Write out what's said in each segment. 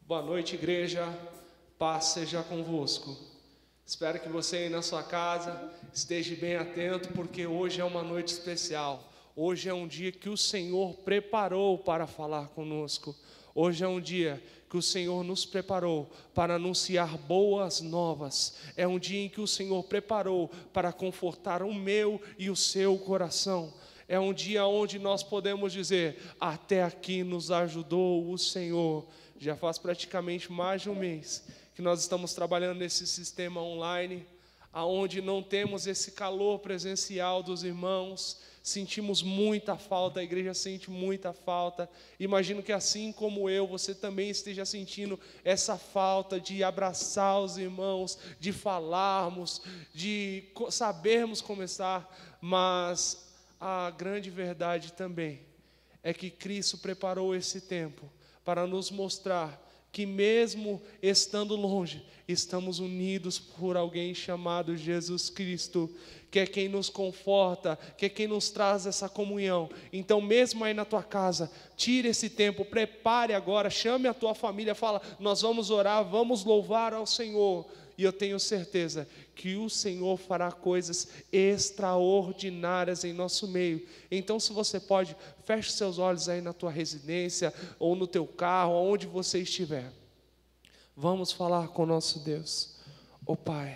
Boa noite, igreja. Paz seja convosco. Espero que você aí na sua casa esteja bem atento, porque hoje é uma noite especial. Hoje é um dia que o Senhor preparou para falar conosco. Hoje é um dia que o Senhor nos preparou para anunciar boas novas. É um dia em que o Senhor preparou para confortar o meu e o seu coração. É um dia onde nós podemos dizer: até aqui nos ajudou o Senhor. Já faz praticamente mais de um mês que nós estamos trabalhando nesse sistema online, aonde não temos esse calor presencial dos irmãos. Sentimos muita falta, a igreja sente muita falta. Imagino que assim como eu, você também esteja sentindo essa falta de abraçar os irmãos, de falarmos, de sabermos começar. Mas a grande verdade também é que Cristo preparou esse tempo para nos mostrar que mesmo estando longe, estamos unidos por alguém chamado Jesus Cristo, que é quem nos conforta, que é quem nos traz essa comunhão. Então mesmo aí na tua casa, tire esse tempo, prepare agora, chame a tua família, fala: nós vamos orar, vamos louvar ao Senhor. E eu tenho certeza que o Senhor fará coisas extraordinárias em nosso meio. Então, se você pode, feche seus olhos aí na tua residência, ou no teu carro, onde você estiver. Vamos falar com o nosso Deus. Ó Pai,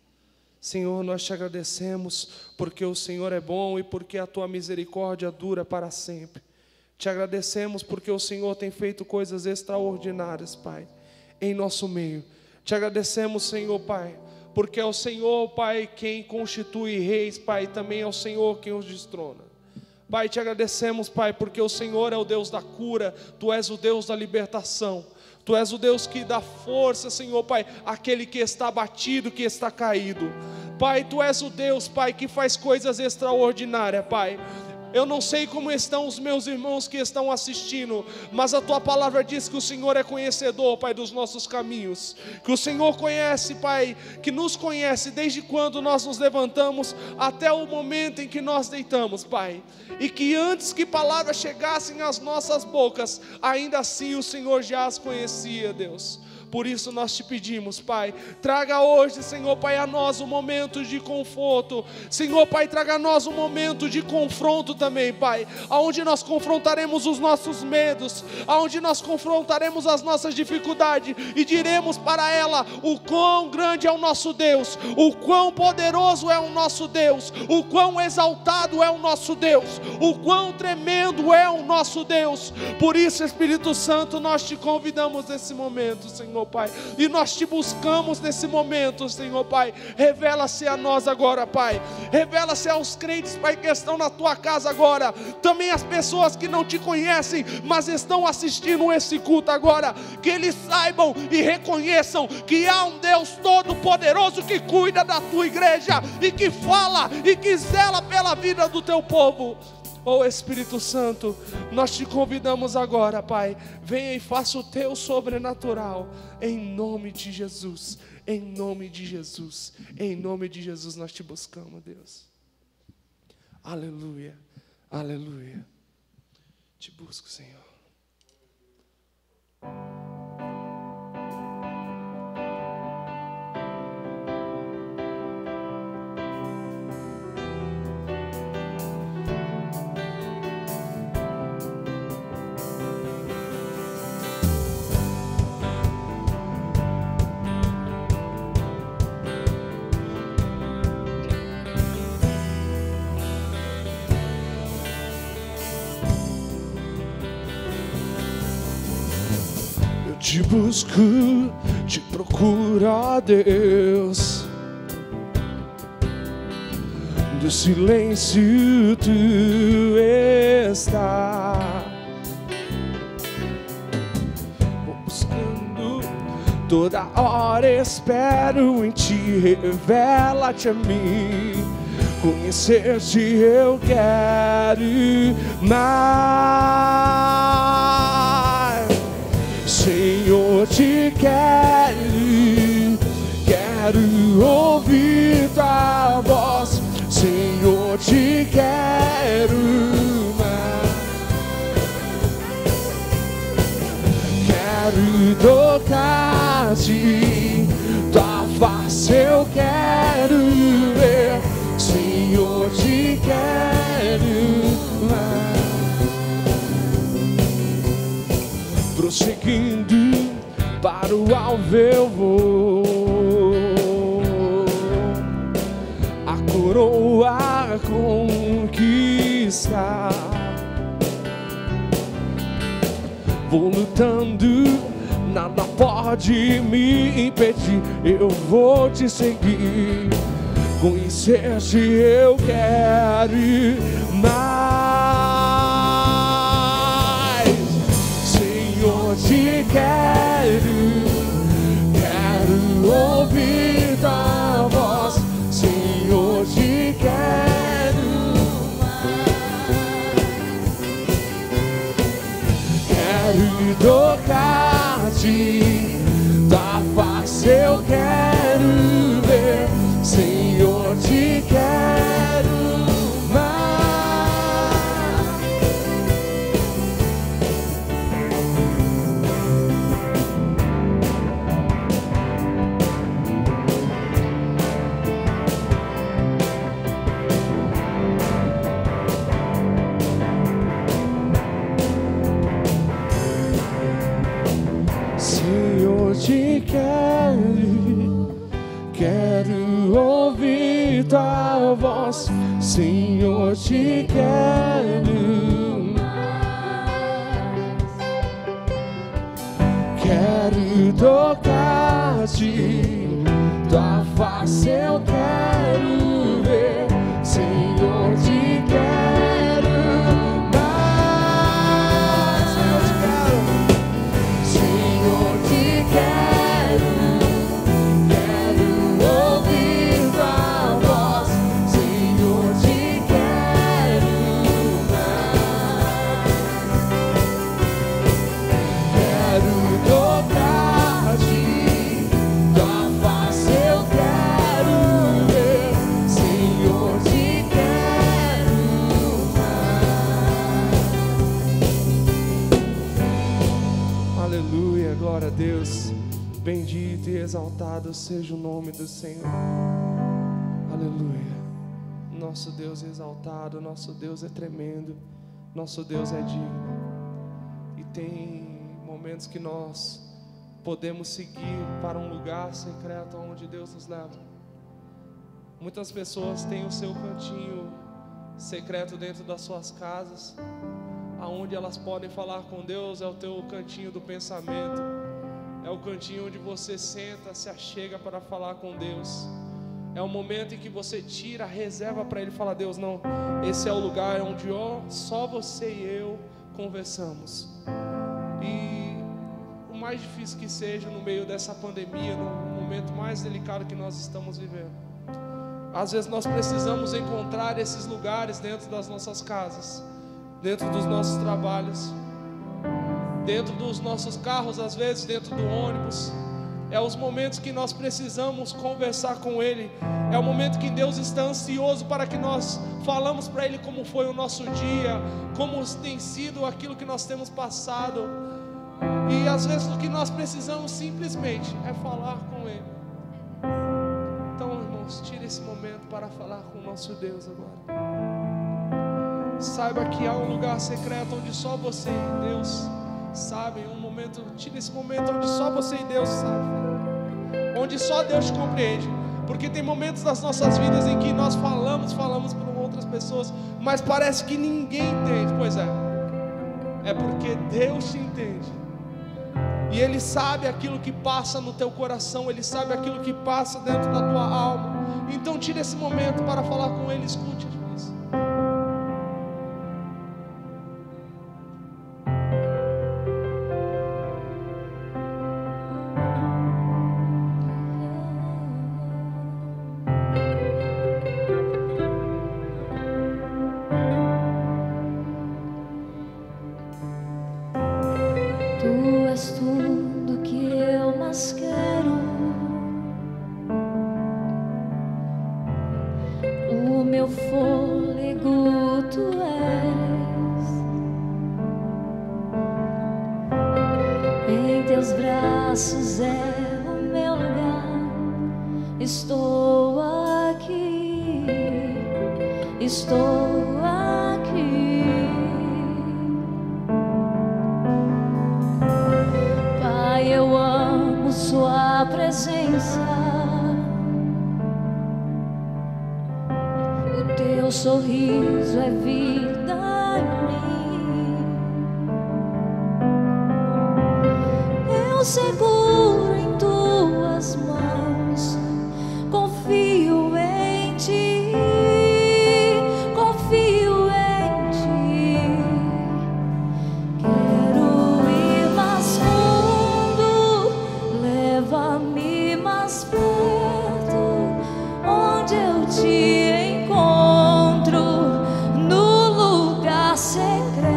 Senhor, nós te agradecemos, porque o Senhor é bom e porque a tua misericórdia dura para sempre. Te agradecemos porque o Senhor tem feito coisas extraordinárias, Pai, em nosso meio. Te agradecemos, Senhor, Pai, porque é o Senhor, Pai, quem constitui reis, Pai, e também é o Senhor quem os destrona. Pai, te agradecemos, Pai, porque o Senhor é o Deus da cura, Tu és o Deus da libertação, Tu és o Deus que dá força, Senhor, Pai, àquele que está abatido, que está caído. Pai, Tu és o Deus, Pai, que faz coisas extraordinárias, Pai. Eu não sei como estão os meus irmãos que estão assistindo, mas a Tua palavra diz que o Senhor é conhecedor, Pai, dos nossos caminhos. Que o Senhor conhece, Pai, que nos conhece desde quando nós nos levantamos até o momento em que nós deitamos, Pai. E que antes que palavras chegassem às nossas bocas, ainda assim o Senhor já as conhecia, Deus. Por isso nós te pedimos, Pai, traga hoje, Senhor, Pai, a nós um momento de conforto. Senhor, Pai, traga a nós um momento de confronto também, Pai, aonde nós confrontaremos os nossos medos, aonde nós confrontaremos as nossas dificuldades e diremos para ela o quão grande é o nosso Deus, o quão poderoso é o nosso Deus, o quão exaltado é o nosso Deus, o quão tremendo é o nosso Deus. Por isso, Espírito Santo, nós te convidamos nesse momento, Senhor, Pai, e nós te buscamos nesse momento, Senhor, Pai. Revela-se a nós agora, Pai. Revela-se aos crentes, Pai, que estão na tua casa agora. Também as pessoas que não te conhecem, mas estão assistindo esse culto agora. Que eles saibam e reconheçam que há um Deus todo-poderoso que cuida da tua igreja e que fala e que zela pela vida do teu povo. Oh Espírito Santo, nós te convidamos agora, Pai, venha e faça o teu sobrenatural, em nome de Jesus, em nome de Jesus, em nome de Jesus nós te buscamos, Deus. Aleluia, aleluia, te busco, Senhor. Te busco, te procuro, ó Deus. Do silêncio tu está. Vou buscando, toda hora espero em ti. Revela-te a mim. Conhecer-te eu quero mais. Senhor, te quero ouvir tua voz. Senhor, te quero mais. Quero tocar tocar-te, tua face eu quero ver, Senhor, te quero mais. Prosseguindo para o alvo eu vou, a coroa conquistar. Vou lutando, nada pode me impedir. Eu vou te seguir, conhecer-te eu quero mais. Senhor, te quero ouvir tua voz. Senhor, te quero mais. Quero tocar-te, tua face eu quero ver, Senhor, te quero mais. Senhor, te quero ouvir tua voz. Senhor, te quero mais. Quero tocar-te, tua face eu quero ver, Senhor, te quero mais. Senhor, te quero, quero ouvir tua voz. Senhor, te quero mais. Quero tocar-te, tua face eu quero ver, Senhor, te quero mais. Aleluia, glória a Deus. Bendito e exaltado seja o nome do Senhor. Aleluia. Nosso Deus é exaltado, nosso Deus é tremendo, nosso Deus é digno. E tem momentos que nós podemos seguir para um lugar secreto onde Deus nos leva. Muitas pessoas têm o seu cantinho secreto dentro das suas casas, aonde elas podem falar com Deus. É o teu cantinho do pensamento, é o cantinho onde você senta, se achega para falar com Deus. É o momento em que você tira a reserva para Ele falar: Deus, não, esse é o lugar onde só você e eu conversamos. E o mais difícil que seja no meio dessa pandemia, no momento mais delicado que nós estamos vivendo, às vezes nós precisamos encontrar esses lugares dentro das nossas casas, dentro dos nossos trabalhos, dentro dos nossos carros, às vezes dentro do ônibus. É os momentos que nós precisamos conversar com Ele. É o momento que Deus está ansioso para que nós falamos para Ele como foi o nosso dia, como tem sido aquilo que nós temos passado. E às vezes o que nós precisamos simplesmente é falar com Ele. Então, irmãos, tire esse momento para falar com o nosso Deus agora. Saiba que há um lugar secreto onde só você e Deus sabem. Um momento, tire esse momento onde só você e Deus sabem, onde só Deus te compreende. Porque tem momentos das nossas vidas em que nós falamos para outras pessoas, mas parece que ninguém entende. Pois é porque Deus te entende. E Ele sabe aquilo que passa no teu coração, Ele sabe aquilo que passa dentro da tua alma. Então tire esse momento para falar com Ele, escute isso. Tu és tudo que eu mais quero, o meu fôlego tu és, em teus braços é estou aqui, estou aqui. Pai, eu amo sua presença, o teu sorriso é vida em mim. Eu seguro em tuas mãos, confio em ti, confio em ti. Quero ir mais fundo, leva-me mais perto, onde eu te encontro, no lugar secreto,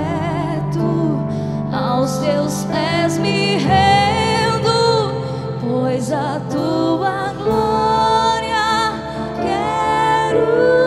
aos teus pés me rendo, pois a tua glória quero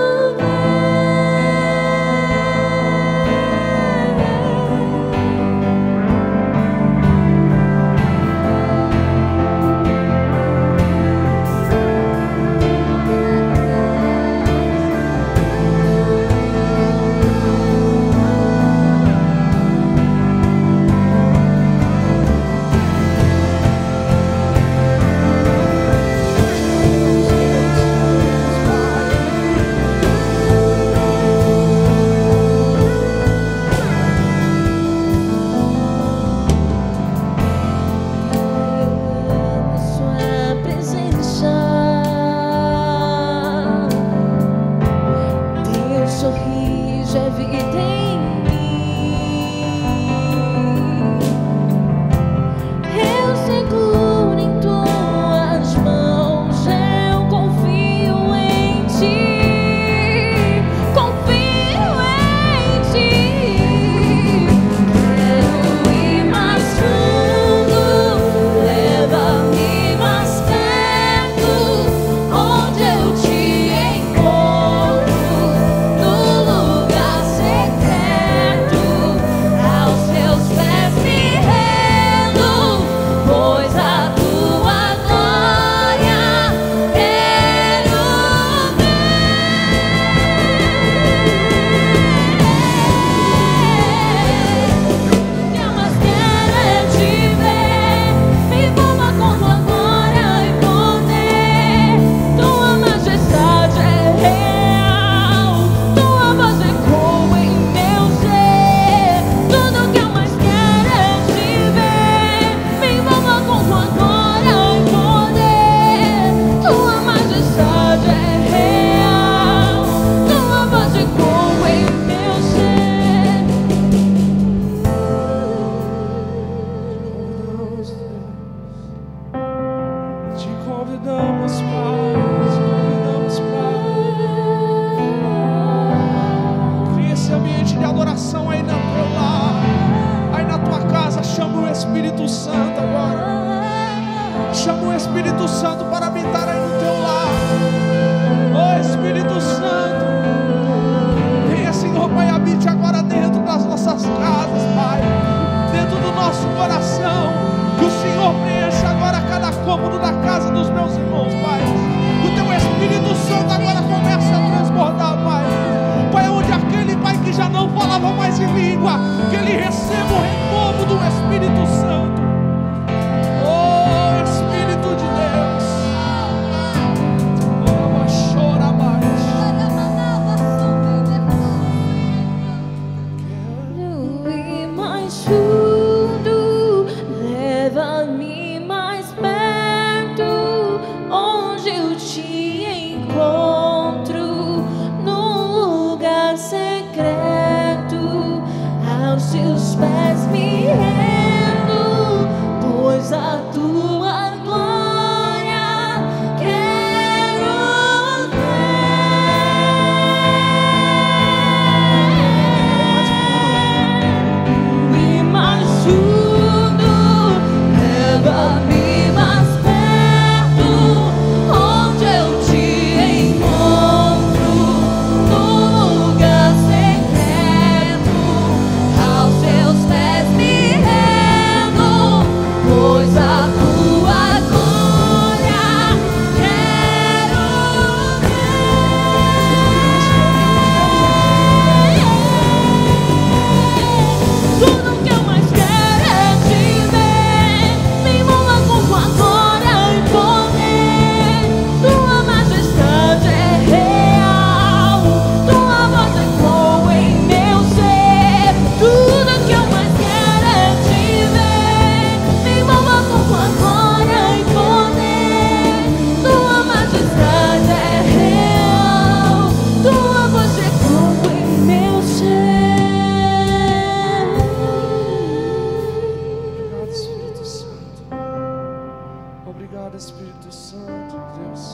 Obrigado, Espírito Santo, Deus.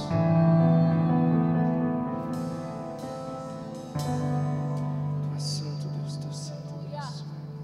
Tu és santo, Deus, tu és santo, Deus.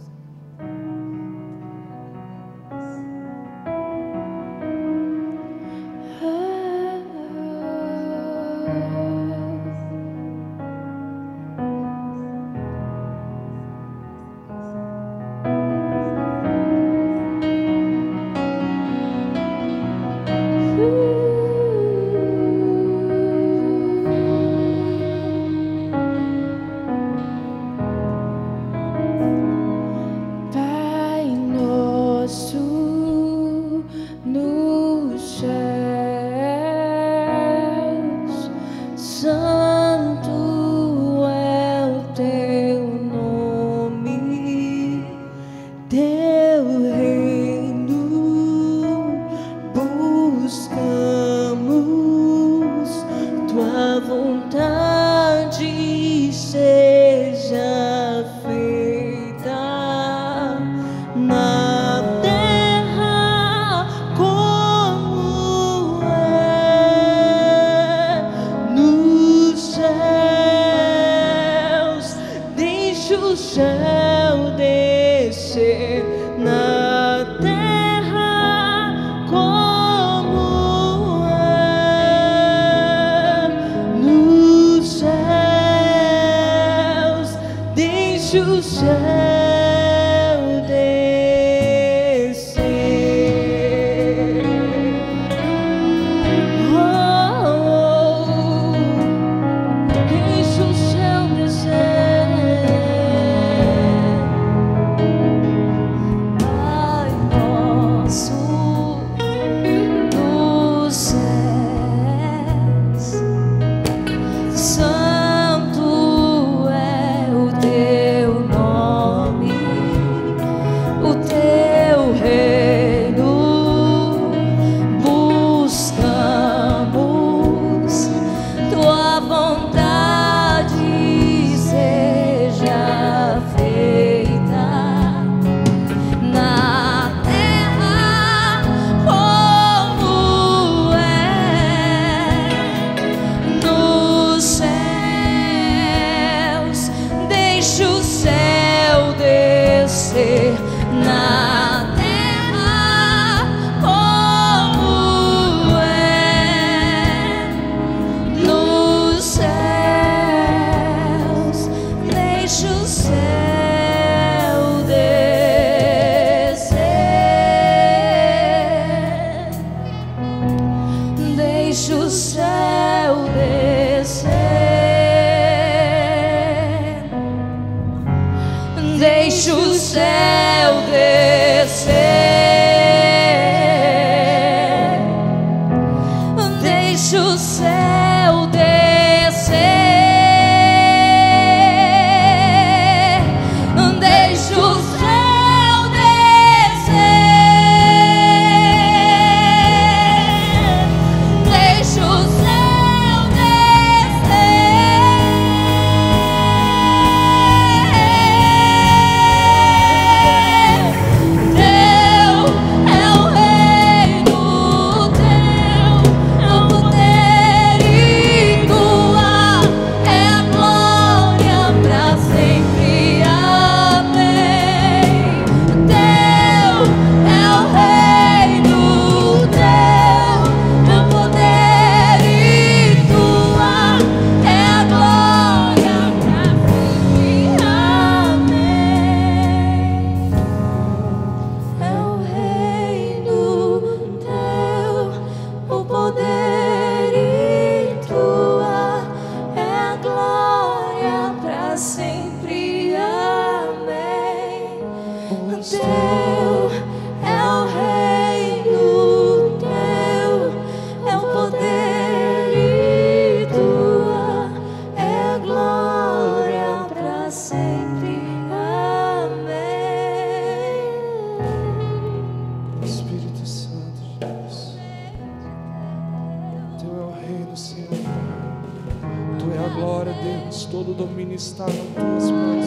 todo domínio está nas tuas mãos,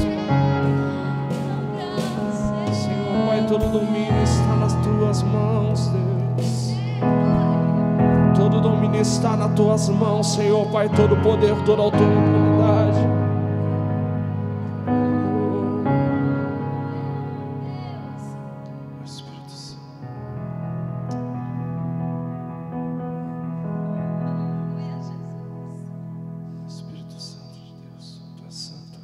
Pai. Senhor, Pai, todo domínio está nas tuas mãos, Deus. está nas tuas mãos, Senhor, Pai, todo o poder, toda a autoridade. Espírito Santo. Espírito Santo de Deus, Tu és santo.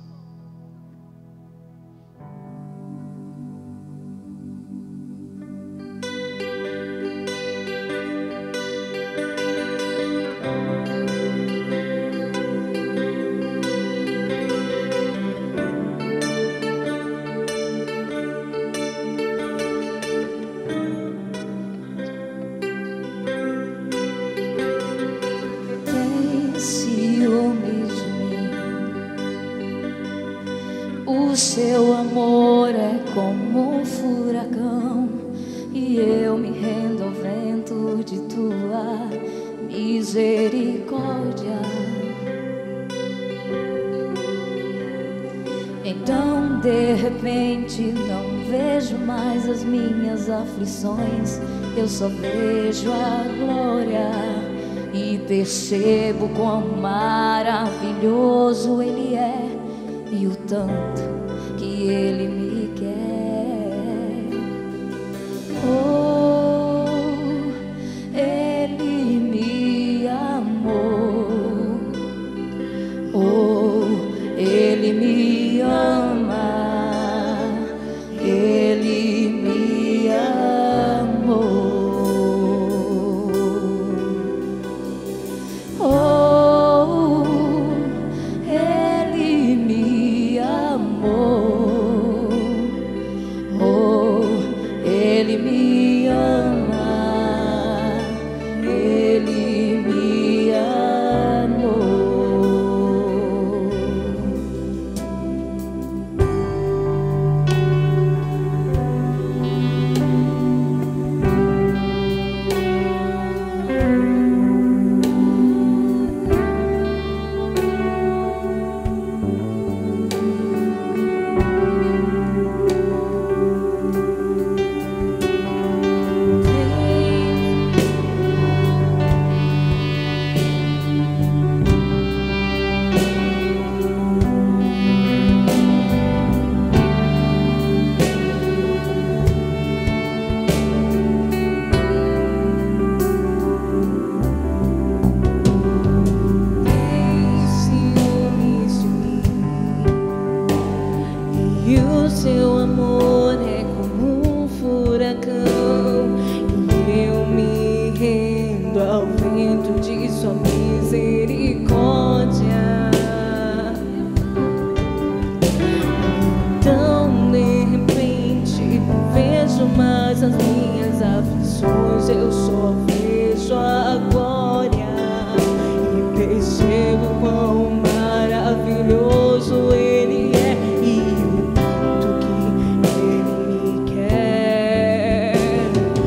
O seu amor é como um furacão, e eu me rendo ao vento de tua misericórdia. Então, de repente, não vejo mais as minhas aflições, eu só vejo a glória e percebo quão maravilhoso Ele é e o tanto que Ele me quer. Oh, Ele me amou. Oh, Ele me ama. Ele me amou. Oh, Ele me amou. Oh, Ele me ama. Ele me amou. E o seu amor é como um furacão, e eu me rendo ao vento de sua misericórdia. Então, de repente, não vejo mais as minhas aflições, eu só vejo a glória e percebo quão maravilhoso Ele é e o tanto que Ele me quer.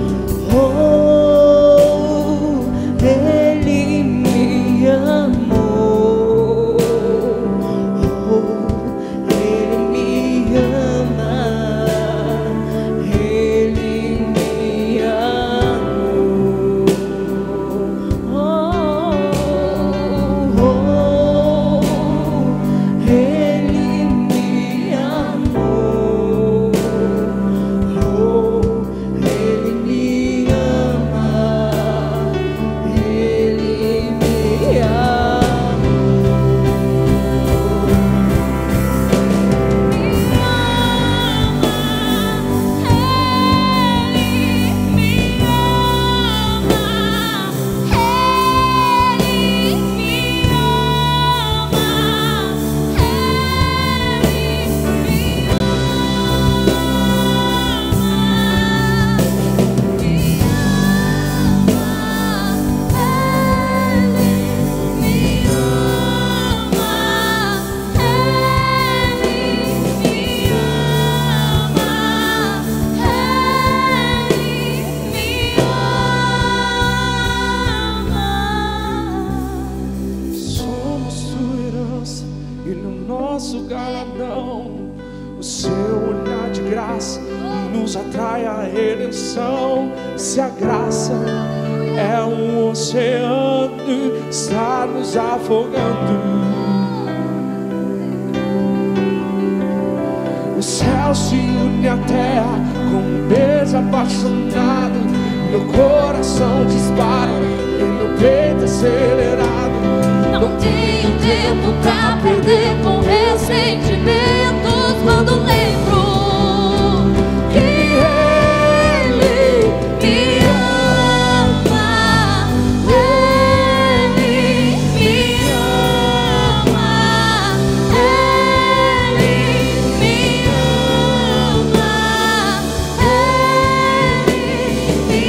Oh, Ele me amou. Oh, Ele me ama. Ele me amou. Oh, Ele me amou. Oh, Ele me ama. Ele me somos tua herança e no nosso galardão o seu olhar de graça nos atrai à redenção. Se a graça é um oceano, está nos afogando. O céu se une à terra com um beijo apaixonado. Meu coração dispara e meu peito acelerado. Não tenho tempo pra perder com ressentimentos quando lembro que Ele me ama. Ele me ama. Ele me ama. Ele me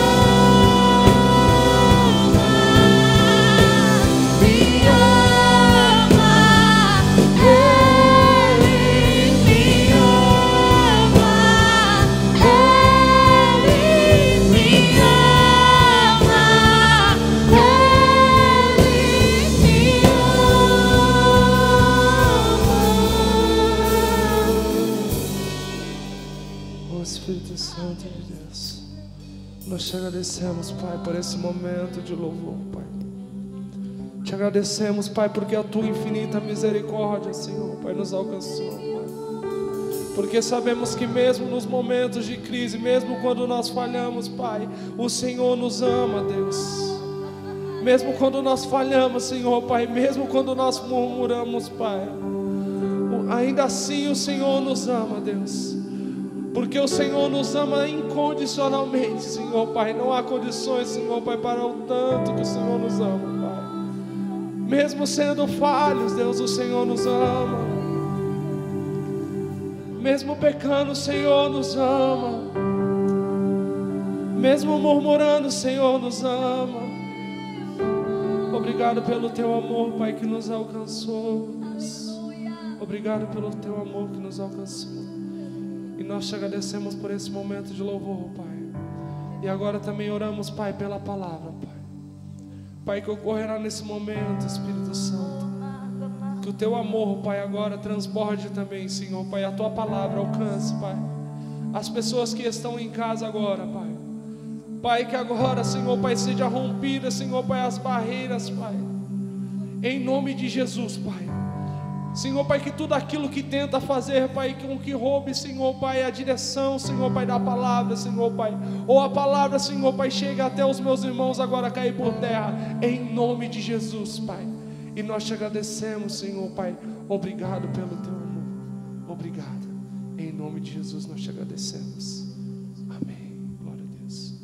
Espírito Santo de Deus, nós te agradecemos, Pai, por esse momento de louvor, Pai. Te agradecemos, Pai, porque a Tua infinita misericórdia, Senhor, Pai, nos alcançou, Pai. Porque sabemos que mesmo nos momentos de crise, mesmo quando nós falhamos, Pai, o Senhor nos ama, Deus. Mesmo quando nós falhamos, Senhor, Pai, mesmo quando nós murmuramos, Pai, ainda assim o Senhor nos ama, Deus. Porque o Senhor nos ama incondicionalmente, Senhor, Pai. Não há condições, Senhor, Pai, para o tanto que o Senhor nos ama, Pai. Mesmo sendo falhos, Deus, o Senhor nos ama. Mesmo pecando, o Senhor nos ama. Mesmo murmurando, o Senhor nos ama. Obrigado pelo Teu amor, Pai, que nos alcançou, Deus. Obrigado pelo Teu amor que nos alcançou. E nós te agradecemos por esse momento de louvor, Pai. E agora também oramos, Pai, pela palavra, Pai. Pai, que ocorrerá nesse momento, Espírito Santo. Que o Teu amor, Pai, agora transborde também, Senhor, Pai. A Tua palavra alcance, Pai, as pessoas que estão em casa agora, Pai. Pai, que agora, Senhor, Pai, seja rompida, Senhor, Pai, as barreiras, Pai. Em nome de Jesus, Pai. Senhor, Pai, que tudo aquilo que tenta fazer, Pai, com que roube, Senhor, Pai, a direção, Senhor, Pai, da palavra, Senhor, Pai, ou a palavra, Senhor, Pai, chega até os meus irmãos agora cair por terra, em nome de Jesus, Pai. E nós te agradecemos, Senhor, Pai, obrigado pelo Teu amor, obrigado, em nome de Jesus nós te agradecemos, amém, glória a Deus.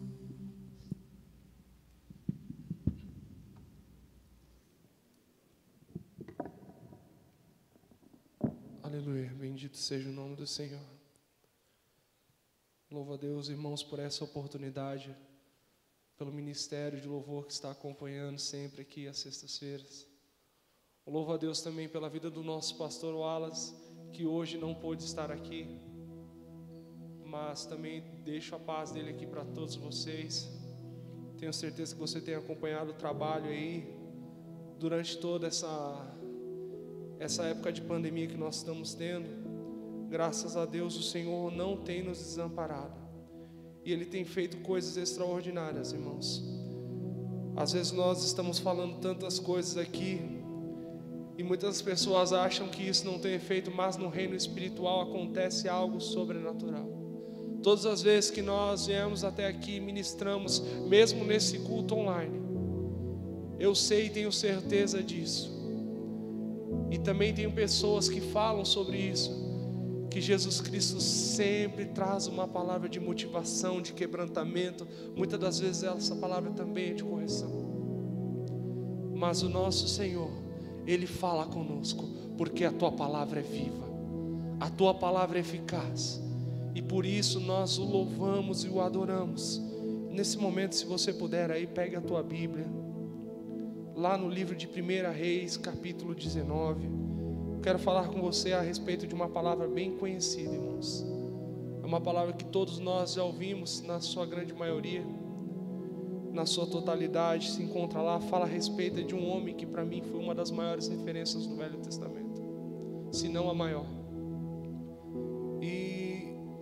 Aleluia, bendito seja o nome do Senhor. Louvo a Deus, irmãos, por essa oportunidade, pelo ministério de louvor que está acompanhando sempre aqui às sextas-feiras. Louvo a Deus também pela vida do nosso pastor Wallace, que hoje não pôde estar aqui, mas também deixo a paz dele aqui para todos vocês. Tenho certeza que você tem acompanhado o trabalho aí durante toda essa época de pandemia que nós estamos tendo. Graças a Deus o Senhor não tem nos desamparado, e Ele tem feito coisas extraordinárias, irmãos. Às vezes nós estamos falando tantas coisas aqui, e muitas pessoas acham que isso não tem efeito, mas no reino espiritual acontece algo sobrenatural. Todas as vezes que nós viemos até aqui, ministramos, mesmo nesse culto online, eu sei e tenho certeza disso. E também tenho pessoas que falam sobre isso, que Jesus Cristo sempre traz uma palavra de motivação, de quebrantamento. Muitas das vezes essa palavra também é de correção. Mas o nosso Senhor, Ele fala conosco, porque a Tua palavra é viva, a Tua palavra é eficaz, e por isso nós o louvamos e o adoramos. Nesse momento, se você puder aí, pegue a tua Bíblia, lá no livro de 1 Reis, capítulo 19, quero falar com você a respeito de uma palavra bem conhecida, irmãos. É uma palavra que todos nós já ouvimos, na sua grande maioria, na sua totalidade, se encontra lá. Fala a respeito de um homem que para mim foi uma das maiores referências do Velho Testamento, se não a maior. E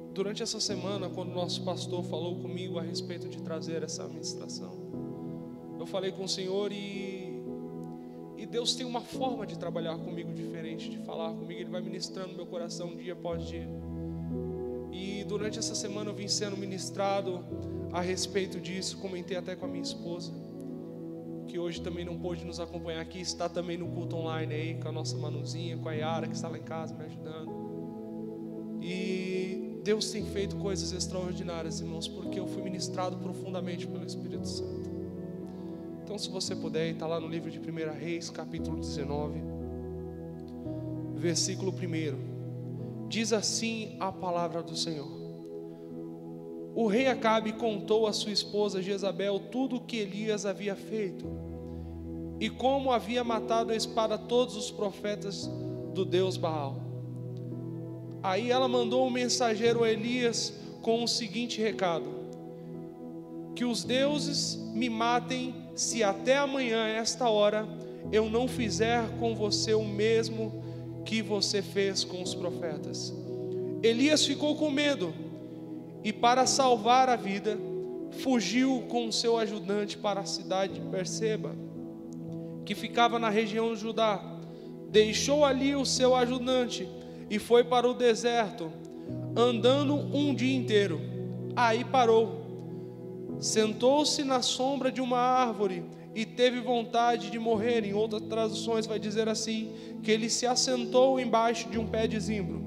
durante essa semana, quando o nosso pastor falou comigo a respeito de trazer essa ministração, eu falei com o Senhor e Deus tem uma forma de trabalhar comigo diferente, de falar comigo. Ele vai ministrando meu coração dia após dia. E durante essa semana eu vim sendo ministrado a respeito disso. Comentei até com a minha esposa, que hoje também não pôde nos acompanhar aqui, está também no culto online aí, com a nossa Manuzinha, com a Yara, que está lá em casa me ajudando. E Deus tem feito coisas extraordinárias, irmãos, porque eu fui ministrado profundamente pelo Espírito Santo. Então, se você puder, está lá no livro de 1 Reis, capítulo 19, versículo 1. Diz assim a palavra do Senhor: o rei Acabe contou a sua esposa Jezabel tudo o que Elias havia feito e como havia matado a espada todos os profetas do Deus Baal. Aí ela mandou um mensageiro a Elias com o seguinte recado: que os deuses me matem se até amanhã, esta hora, eu não fizer com você o mesmo que você fez com os profetas. Elias ficou com medo e, para salvar a vida, fugiu com seu ajudante para a cidade de Berseba, que ficava na região de Judá. Deixou ali o seu ajudante e foi para o deserto, andando um dia inteiro. Aí parou, sentou-se na sombra de uma árvore e teve vontade de morrer. Em outras traduções vai dizer assim, que ele se assentou embaixo de um pé de zimbro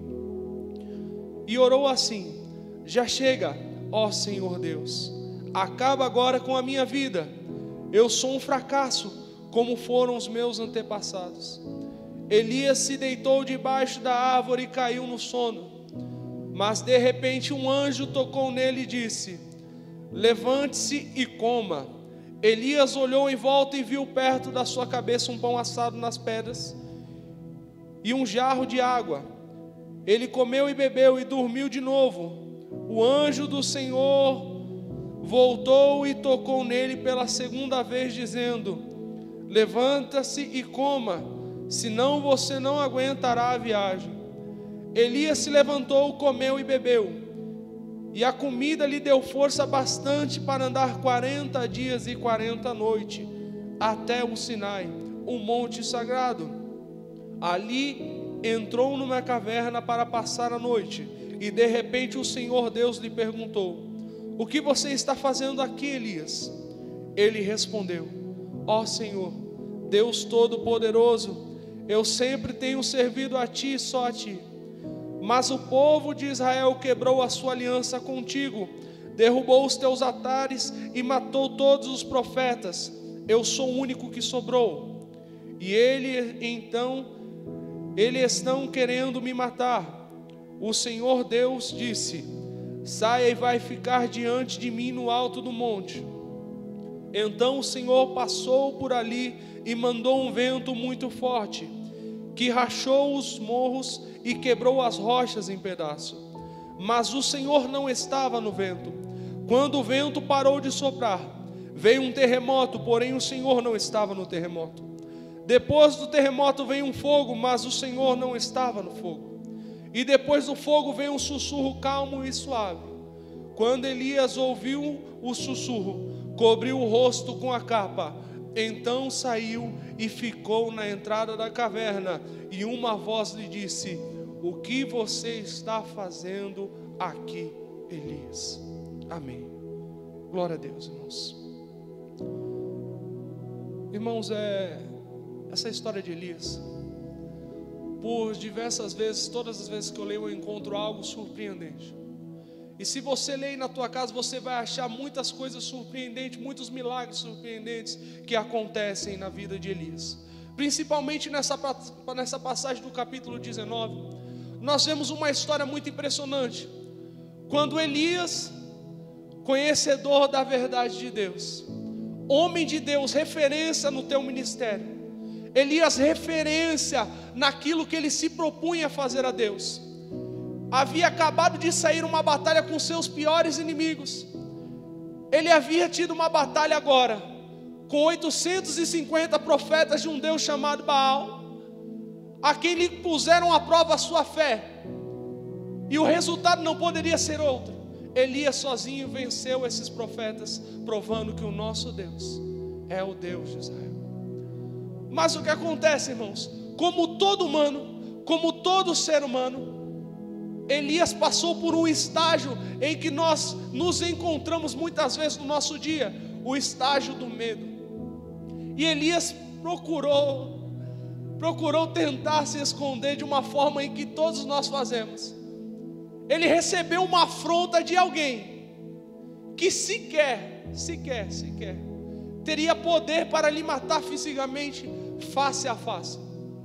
e orou assim: já chega, ó Senhor Deus, acaba agora com a minha vida. Eu sou um fracasso, como foram os meus antepassados. Elias se deitou debaixo da árvore e caiu no sono. Mas de repente um anjo tocou nele e disse: levante-se e coma. Elias olhou em volta e viu perto da sua cabeça um pão assado nas pedras e um jarro de água. Ele comeu e bebeu e dormiu de novo. O anjo do Senhor voltou e tocou nele pela segunda vez, dizendo: levanta-se e coma, senão você não aguentará a viagem. Elias se levantou, comeu e bebeu. E a comida lhe deu força bastante para andar 40 dias e 40 noites até o Sinai, o monte sagrado. Ali entrou numa caverna para passar a noite. E de repente o Senhor Deus lhe perguntou: o que você está fazendo aqui, Elias? Ele respondeu: ó Senhor, Deus Todo-Poderoso, eu sempre tenho servido a Ti, só a Ti. Mas o povo de Israel quebrou a sua aliança contigo, derrubou os teus altares e matou todos os profetas. Eu sou o único que sobrou. E eles estão querendo me matar. O Senhor Deus disse: saia e vai ficar diante de mim no alto do monte. Então o Senhor passou por ali e mandou um vento muito forte, que rachou os morros e quebrou as rochas em pedaços. Mas o Senhor não estava no vento. Quando o vento parou de soprar, veio um terremoto, porém o Senhor não estava no terremoto. Depois do terremoto veio um fogo, mas o Senhor não estava no fogo. E depois do fogo veio um sussurro calmo e suave. Quando Elias ouviu o sussurro, cobriu o rosto com a capa. Então saiu e ficou na entrada da caverna. E uma voz lhe disse: o que você está fazendo aqui, Elias? Amém. Glória a Deus, irmãos. Irmãos, essa história de Elias, por diversas vezes, todas as vezes que eu leio, eu encontro algo surpreendente. E se você ler na tua casa, você vai achar muitas coisas surpreendentes, muitos milagres surpreendentes que acontecem na vida de Elias. Principalmente nessa passagem do capítulo 19, nós vemos uma história muito impressionante. Quando Elias, conhecedor da verdade de Deus, homem de Deus, referência no teu ministério, Elias, referência naquilo que ele se propunha a fazer a Deus, havia acabado de sair uma batalha com seus piores inimigos. Ele havia tido uma batalha agora com 850 profetas de um Deus chamado Baal, a quem lhe puseram à prova a sua fé. E o resultado não poderia ser outro. Elias sozinho venceu esses profetas, provando que o nosso Deus é o Deus de Israel. Mas o que acontece, irmãos? Como todo humano, como todo ser humano, Elias passou por um estágio em que nós nos encontramos muitas vezes no nosso dia, o estágio do medo. E Elias procurou tentar se esconder de uma forma em que todos nós fazemos. Ele recebeu uma afronta de alguém que sequer teria poder para lhe matar fisicamente, face a face.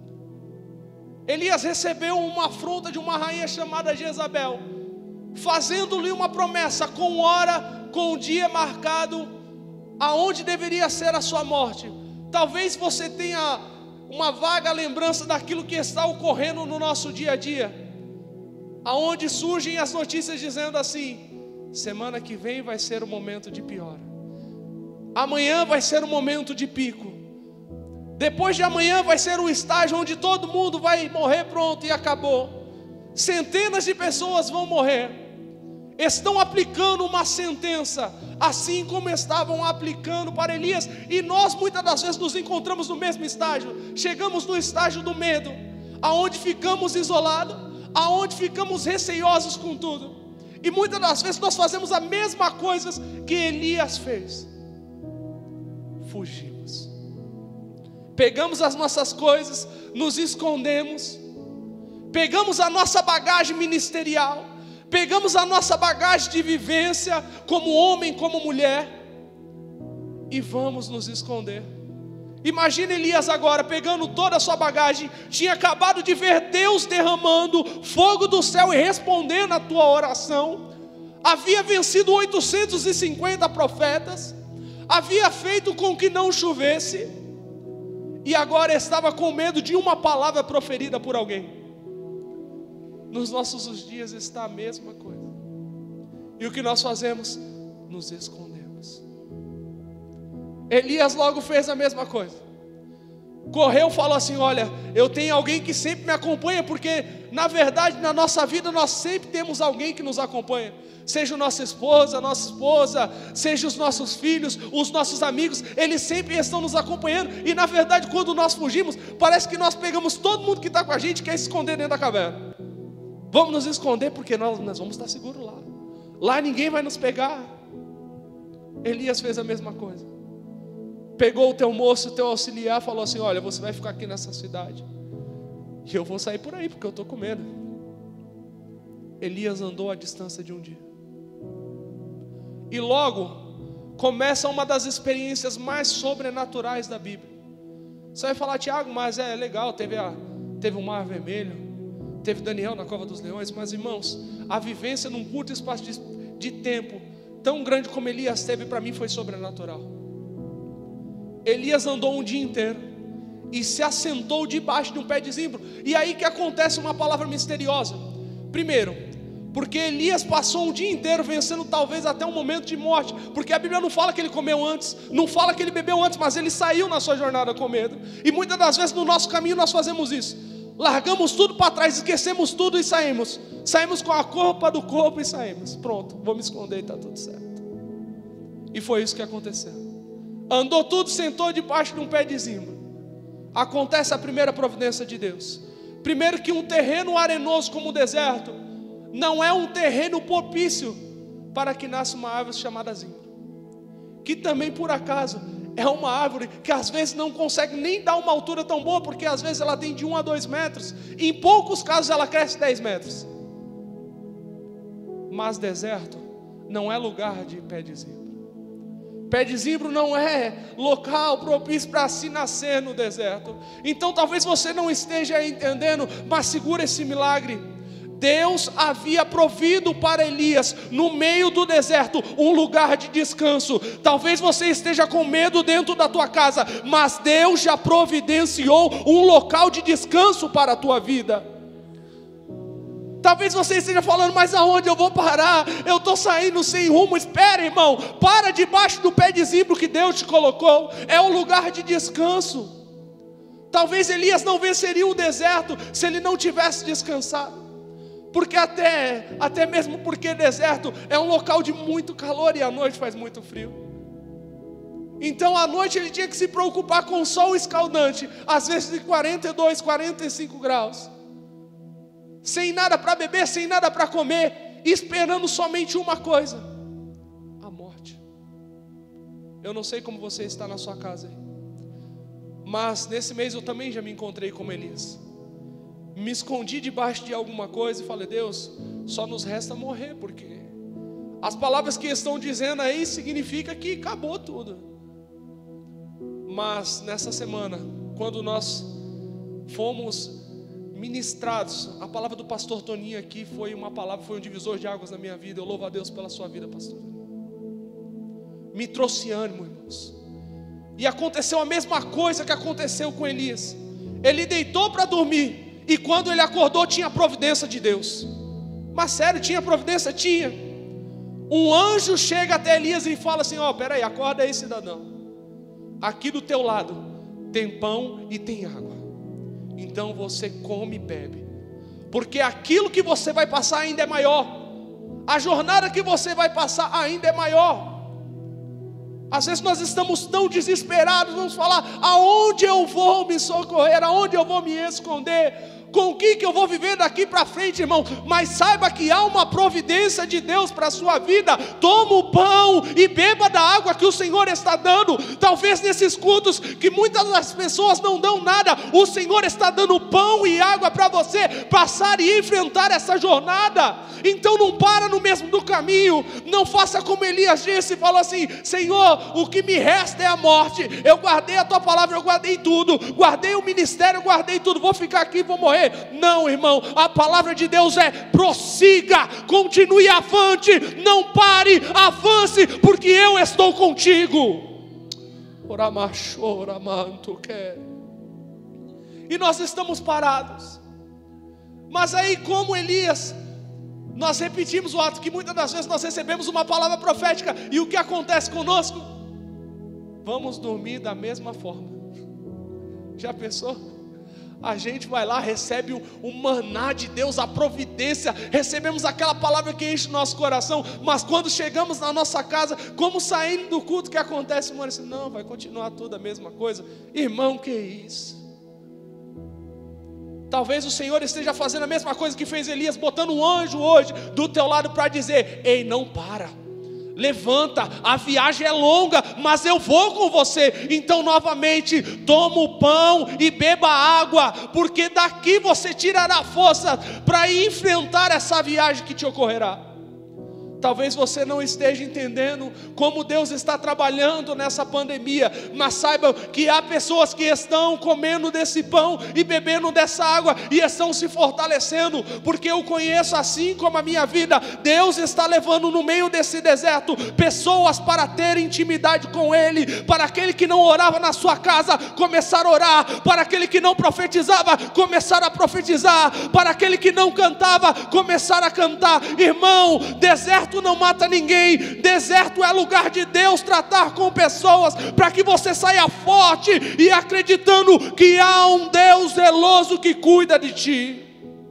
Elias recebeu uma afronta de uma rainha chamada Jezabel, fazendo-lhe uma promessa com hora, com dia marcado, aonde deveria ser a sua morte. Talvez você tenha uma vaga lembrança daquilo que está ocorrendo no nosso dia a dia, aonde surgem as notícias dizendo assim: semana que vem vai ser o momento de piora, amanhã vai ser o momento de pico, depois de amanhã vai ser um estágio onde todo mundo vai morrer, pronto, e acabou. Centenas de pessoas vão morrer. Estão aplicando uma sentença, assim como estavam aplicando para Elias. E nós muitas das vezes nos encontramos no mesmo estágio. Chegamos no estágio do medo, aonde ficamos isolados, aonde ficamos receiosos com tudo. E muitas das vezes nós fazemos a mesma coisa que Elias fez. Fugimos. Pegamos as nossas coisas, nos escondemos, pegamos a nossa bagagem ministerial, pegamos a nossa bagagem de vivência como homem, como mulher, e vamos nos esconder. Imagina Elias agora pegando toda a sua bagagem, tinha acabado de ver Deus derramando fogo do céu e respondendo a tua oração, havia vencido 850 profetas, havia feito com que não chovesse, e agora estava com medo de uma palavra proferida por alguém. Nos nossos dias está a mesma coisa. E o que nós fazemos? Nos escondemos. Elias logo fez a mesma coisa. Correu, falou assim: olha, eu tenho alguém que sempre me acompanha, porque na verdade na nossa vida nós sempre temos alguém que nos acompanha. Seja nossa esposa, seja os nossos filhos, os nossos amigos, eles sempre estão nos acompanhando. E na verdade quando nós fugimos, parece que nós pegamos todo mundo que está com a gente e quer se esconder dentro da caverna. Vamos nos esconder porque nós vamos estar seguros lá. Lá ninguém vai nos pegar. Elias fez a mesma coisa. Pegou o teu moço, o teu auxiliar, falou assim: olha, você vai ficar aqui nessa cidade e eu vou sair por aí porque eu estou com medo. Elias andou a distância de um dia. E logo começa uma das experiências mais sobrenaturais da Bíblia. Você vai falar: Tiago, mas é legal, teve o Mar Vermelho, teve Daniel na Cova dos Leões. Mas irmãos, a vivência num curto espaço de tempo tão grande como Elias teve, para mim foi sobrenatural. Elias andou um dia inteiro e se assentou debaixo de um pé de zimbro. E aí que acontece uma palavra misteriosa. Primeiro, porque Elias passou um dia inteiro vencendo talvez até um momento de morte, porque a Bíblia não fala que ele comeu antes, não fala que ele bebeu antes, mas ele saiu na sua jornada com medo. E muitas das vezes no nosso caminho nós fazemos isso, largamos tudo para trás, esquecemos tudo e saímos com a roupa do corpo e saímos, pronto, vou me esconder e está tudo certo. E foi isso que aconteceu. Andou tudo, sentou debaixo de um pé de zimbro. Acontece a primeira providência de Deus. Primeiro, que um terreno arenoso como o deserto não é um terreno propício para que nasça uma árvore chamada zimbro, que também por acaso é uma árvore que às vezes não consegue nem dar uma altura tão boa, porque às vezes ela tem de 1 a 2 metros, e em poucos casos ela cresce 10 metros. Mas deserto não é lugar de pé de zimbro. Pé de zimbro não é local propício para se nascer no deserto. Então talvez você não esteja entendendo, mas segura esse milagre. Deus havia provido para Elias, no meio do deserto, um lugar de descanso. Talvez você esteja com medo dentro da tua casa, mas Deus já providenciou um local de descanso para a tua vida. Talvez você esteja falando: mas aonde eu vou parar? Eu estou saindo sem rumo. Espera, irmão, para debaixo do pé de zimbro que Deus te colocou. É um lugar de descanso. Talvez Elias não venceria o deserto se ele não tivesse descansado. Porque até mesmo porque deserto é um local de muito calor e à noite faz muito frio. Então à noite ele tinha que se preocupar com o sol escaldante, às vezes de 42, 45 graus. Sem nada para beber, sem nada para comer, esperando somente uma coisa: a morte. Eu não sei como você está na sua casa aí, mas nesse mês eu também já me encontrei como Elias. Me escondi debaixo de alguma coisa e falei: Deus, só nos resta morrer, porque as palavras que estão dizendo aí significa que acabou tudo. Mas nessa semana, quando nós fomos ministrados, a palavra do pastor Toninho aqui foi um divisor de águas na minha vida. Eu louvo a Deus pela sua vida, pastor. Me trouxe ânimo, irmãos. E aconteceu a mesma coisa que aconteceu com Elias. Ele deitou para dormir, e quando ele acordou tinha providência de Deus. Mas sério, tinha providência? Tinha. Um anjo chega até Elias e fala assim: ó, peraí, acorda aí, cidadão. Aqui do teu lado tem pão e tem água. Então você come e bebe, porque aquilo que você vai passar ainda é maior. A jornada que você vai passar ainda é maior. Às vezes nós estamos tão desesperados, vamos falar: aonde eu vou me socorrer? Aonde eu vou me esconder? Com o que eu vou viver daqui para frente, irmão? Mas saiba que há uma providência de Deus para a sua vida. Toma o pão e beba da água que o Senhor está dando. Talvez nesses cultos que muitas das pessoas não dão nada, o Senhor está dando pão e água para você passar e enfrentar essa jornada. Então não para no mesmo do caminho. Não faça como Elias disse e falou assim: Senhor, o que me resta é a morte. Eu guardei a tua palavra, eu guardei tudo, guardei o ministério, eu guardei tudo, vou ficar aqui, vou morrer. Não, irmão, a palavra de Deus é: prossiga, continue avante, não pare, avance, porque eu estou contigo. E nós estamos parados. Mas aí, como Elias, nós repetimos o ato que muitas das vezes nós recebemos uma palavra profética, e o que acontece conosco? Vamos dormir da mesma forma. Já pensou? A gente vai lá, recebe o maná de Deus, a providência, recebemos aquela palavra que enche o nosso coração, mas quando chegamos na nossa casa, como saindo do culto, o que acontece? Irmão, assim, não, vai continuar tudo a mesma coisa. Irmão, que isso? Talvez o Senhor esteja fazendo a mesma coisa que fez Elias, botando um anjo hoje do teu lado para dizer: ei, não para, levanta, a viagem é longa, mas eu vou com você. Então novamente, toma o pão e beba água, porque daqui você tirará força para enfrentar essa viagem que te ocorrerá. Talvez você não esteja entendendo como Deus está trabalhando nessa pandemia, mas saiba que há pessoas que estão comendo desse pão e bebendo dessa água e estão se fortalecendo, porque eu conheço, assim como a minha vida, Deus está levando no meio desse deserto pessoas para ter intimidade com Ele. Para aquele que não orava na sua casa, começar a orar; para aquele que não profetizava, começar a profetizar; para aquele que não cantava, começar a cantar. Irmão, deserto não mata ninguém. Deserto é lugar de Deus tratar com pessoas, para que você saia forte e acreditando que há um Deus zeloso que cuida de ti.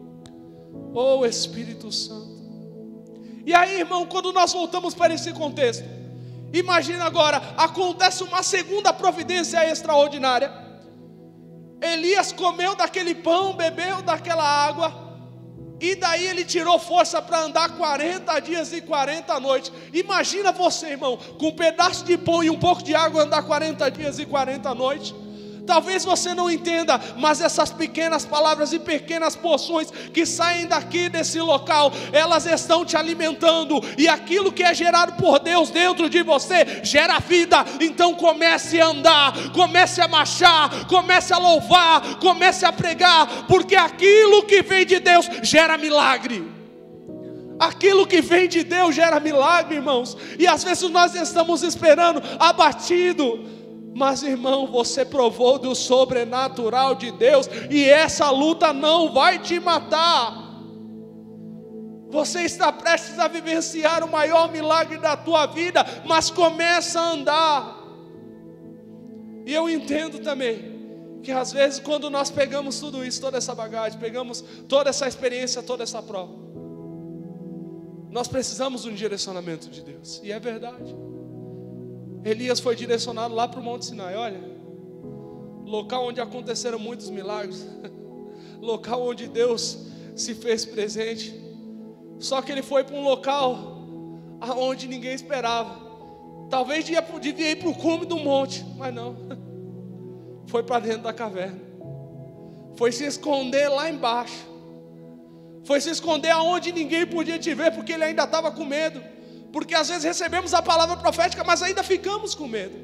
Oh Espírito Santo. E aí, irmão, quando nós voltamos para esse contexto, imagina agora, acontece uma segunda providência extraordinária. Elias comeu daquele pão, bebeu daquela água, e daí ele tirou força para andar 40 dias e 40 noites. Imagina você, irmão, com um pedaço de pão e um pouco de água, andar 40 dias e 40 noites. Talvez você não entenda, mas essas pequenas palavras e pequenas porções que saem daqui desse local, elas estão te alimentando, e aquilo que é gerado por Deus dentro de você gera vida. Então comece a andar, comece a marchar, comece a louvar, comece a pregar, porque aquilo que vem de Deus gera milagre. Aquilo que vem de Deus gera milagre, irmãos. E às vezes nós estamos esperando abatido. Mas irmão, você provou do sobrenatural de Deus, e essa luta não vai te matar. Você está prestes a vivenciar o maior milagre da tua vida, mas começa a andar. E eu entendo também que às vezes quando nós pegamos tudo isso, toda essa bagagem, pegamos toda essa experiência, toda essa prova, Nós precisamos de um direcionamento de Deus, e é verdade. Elias foi direcionado lá para o Monte Sinai, olha, local onde aconteceram muitos milagres, local onde Deus se fez presente. Só que ele foi para um local aonde ninguém esperava. Talvez devia ir para o cume do monte, mas não. Foi para dentro da caverna. Foi se esconder lá embaixo. Foi se esconder aonde ninguém podia te ver, porque ele ainda estava com medo. Porque às vezes recebemos a palavra profética, mas ainda ficamos com medo.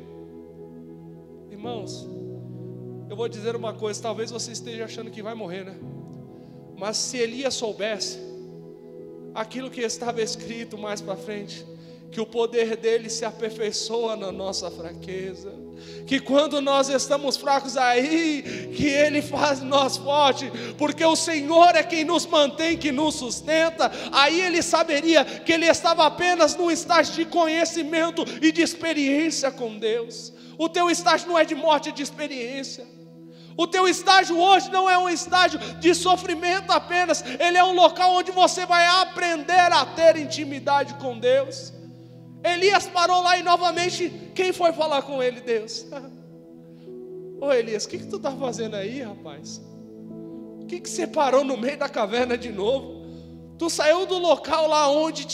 Irmãos, eu vou dizer uma coisa, talvez você esteja achando que vai morrer, né? Mas se Elias soubesse aquilo que estava escrito mais para frente, que o poder dele se aperfeiçoa na nossa fraqueza, que quando nós estamos fracos aí, que ele faz nós fortes, porque o Senhor é quem nos mantém, que nos sustenta. Aí ele saberia que ele estava apenas num estágio de conhecimento e de experiência com Deus. O teu estágio não é de morte, é de experiência. O teu estágio hoje não é um estágio de sofrimento apenas, ele é um local onde você vai aprender a ter intimidade com Deus. Elias parou lá e novamente, quem foi falar com ele? Deus. Ô Elias, o que tu está fazendo aí, rapaz? O que você parou no meio da caverna de novo? Tu saiu do local lá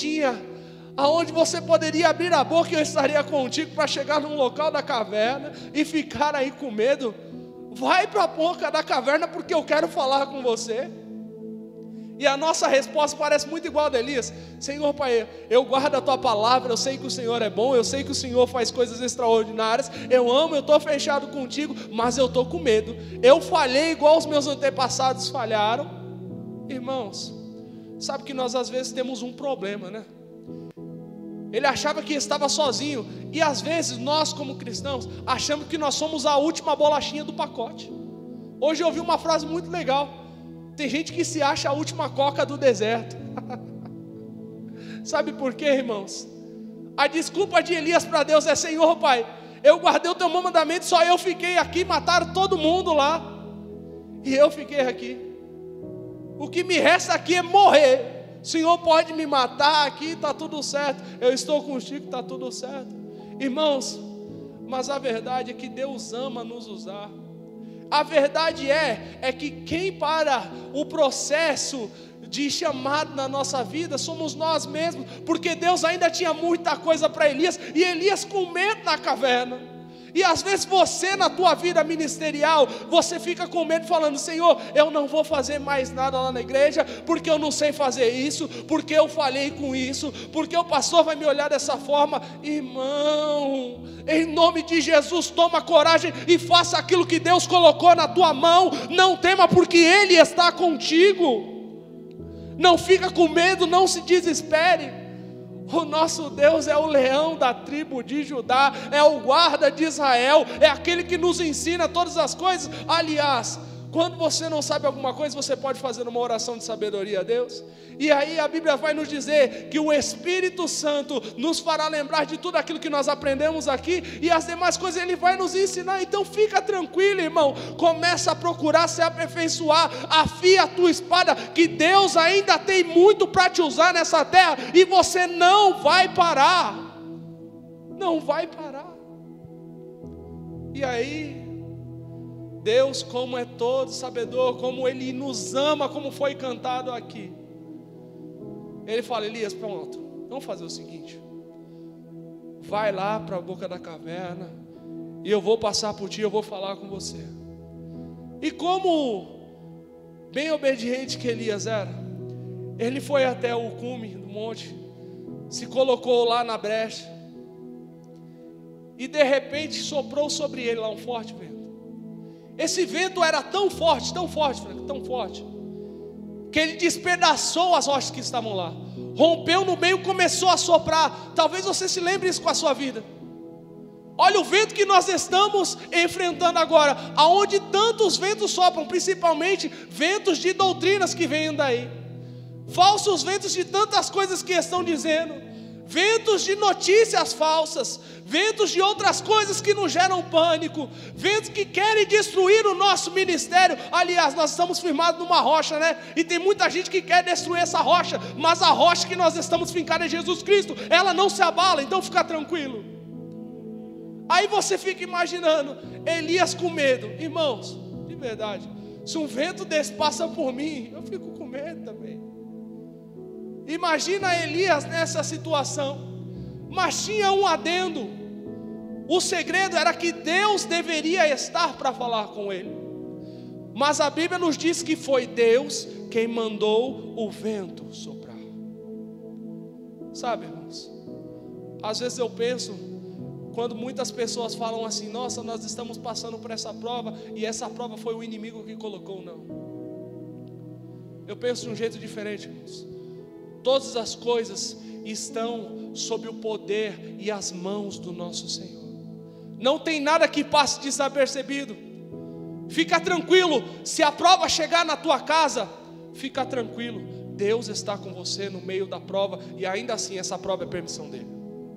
aonde você poderia abrir a boca e eu estaria contigo, para chegar num local da caverna e ficar aí com medo. Vai para a boca da caverna porque eu quero falar com você. E a nossa resposta parece muito igual a de Elias. Senhor Pai, eu guardo a tua palavra, eu sei que o Senhor é bom, eu sei que o Senhor faz coisas extraordinárias, eu amo, eu estou fechado contigo, mas eu estou com medo. Eu falhei igual os meus antepassados falharam. Irmãos, sabe que nós às vezes temos um problema, né? Ele achava que estava sozinho, e às vezes nós como cristãos achamos que nós somos a última bolachinha do pacote. Hoje eu ouvi uma frase muito legal. Tem gente que se acha a última coca do deserto. Sabe por quê, irmãos? A desculpa de Elias para Deus é: Senhor Pai, eu guardei o teu mandamento, só eu fiquei aqui, mataram todo mundo lá, e eu fiquei aqui. O que me resta aqui é morrer. O Senhor pode me matar aqui, está tudo certo. Eu estou contigo, está tudo certo. Irmãos, mas a verdade é que Deus ama nos usar. A verdade é que quem para o processo de chamado na nossa vida somos nós mesmos, porque Deus ainda tinha muita coisa para Elias, e Elias com medo na caverna. E às vezes você na tua vida ministerial, você fica com medo falando: Senhor, eu não vou fazer mais nada lá na igreja, porque eu não sei fazer isso, porque eu falhei com isso, porque o pastor vai me olhar dessa forma. Irmão, em nome de Jesus, toma coragem e faça aquilo que Deus colocou na tua mão. Não tema, porque Ele está contigo. Não fica com medo, não se desespere. O nosso Deus é o leão da tribo de Judá, é o guarda de Israel, é aquele que nos ensina todas as coisas. Aliás, quando você não sabe alguma coisa, você pode fazer uma oração de sabedoria a Deus. E aí a Bíblia vai nos dizer que o Espírito Santo nos fará lembrar de tudo aquilo que nós aprendemos aqui, e as demais coisas Ele vai nos ensinar. Então fica tranquilo, irmão, começa a procurar se aperfeiçoar, afia a tua espada, que Deus ainda tem muito para te usar nessa terra, e você não vai parar. Não vai parar. E aí Deus, como é todo sabedor, como Ele nos ama, como foi cantado aqui, Ele fala: Elias, pronto, vamos fazer o seguinte, vai lá para a boca da caverna, e eu vou passar por ti, eu vou falar com você. E como bem obediente que Elias era, ele foi até o cume do monte, se colocou lá na brecha, e de repente soprou sobre ele lá um forte vento. Esse vento era tão forte, Frank, tão forte, que ele despedaçou as rochas que estavam lá, rompeu no meio, começou a soprar. Talvez você se lembre isso com a sua vida. Olha o vento que nós estamos enfrentando agora, aonde tantos ventos sopram, principalmente ventos de doutrinas que vêm daí, falsos ventos de tantas coisas que estão dizendo, ventos de notícias falsas, ventos de outras coisas que nos geram pânico, ventos que querem destruir o nosso ministério. Aliás, nós estamos firmados numa rocha, né? E tem muita gente que quer destruir essa rocha, mas a rocha que nós estamos fincados é Jesus Cristo, ela não se abala, então fica tranquilo. Aí você fica imaginando Elias com medo. Irmãos, de verdade, se um vento desse passa por mim, eu fico com medo também. Imagina Elias nessa situação, mas tinha um adendo. O segredo era que Deus deveria estar para falar com ele, mas a Bíblia nos diz que foi Deus quem mandou o vento soprar. Sabe, irmãos, às vezes eu penso, quando muitas pessoas falam assim: nossa, nós estamos passando por essa prova, e essa prova foi o inimigo que colocou. Não, eu penso de um jeito diferente, irmãos. Todas as coisas estão sob o poder e as mãos do nosso Senhor. Não tem nada que passe desapercebido. Fica tranquilo, se a prova chegar na tua casa, fica tranquilo, Deus está com você no meio da prova, e ainda assim essa prova é permissão dele.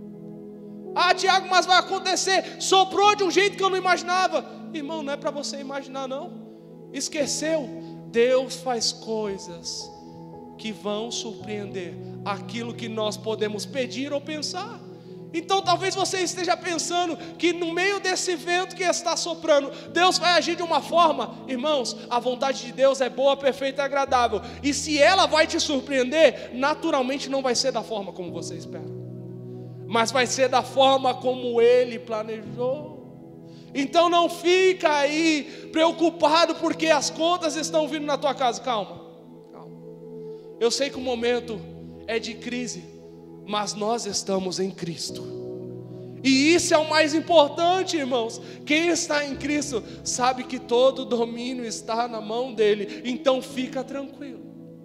Ah, Tiago, mas vai acontecer, soprou de um jeito que eu não imaginava. Irmão, não é para você imaginar não. Esqueceu? Deus faz coisas que vão surpreender aquilo que nós podemos pedir ou pensar. Então talvez você esteja pensando que no meio desse vento que está soprando, Deus vai agir de uma forma. Irmãos, a vontade de Deus é boa, perfeita e agradável, e se ela vai te surpreender, naturalmente não vai ser da forma como você espera, mas vai ser da forma como Ele planejou. Então não fica aí preocupado porque as contas estão vindo na tua casa. Calma. Eu sei que o momento é de crise, mas nós estamos em Cristo, e isso é o mais importante, irmãos. Quem está em Cristo sabe que todo o domínio está na mão dele, então fica tranquilo.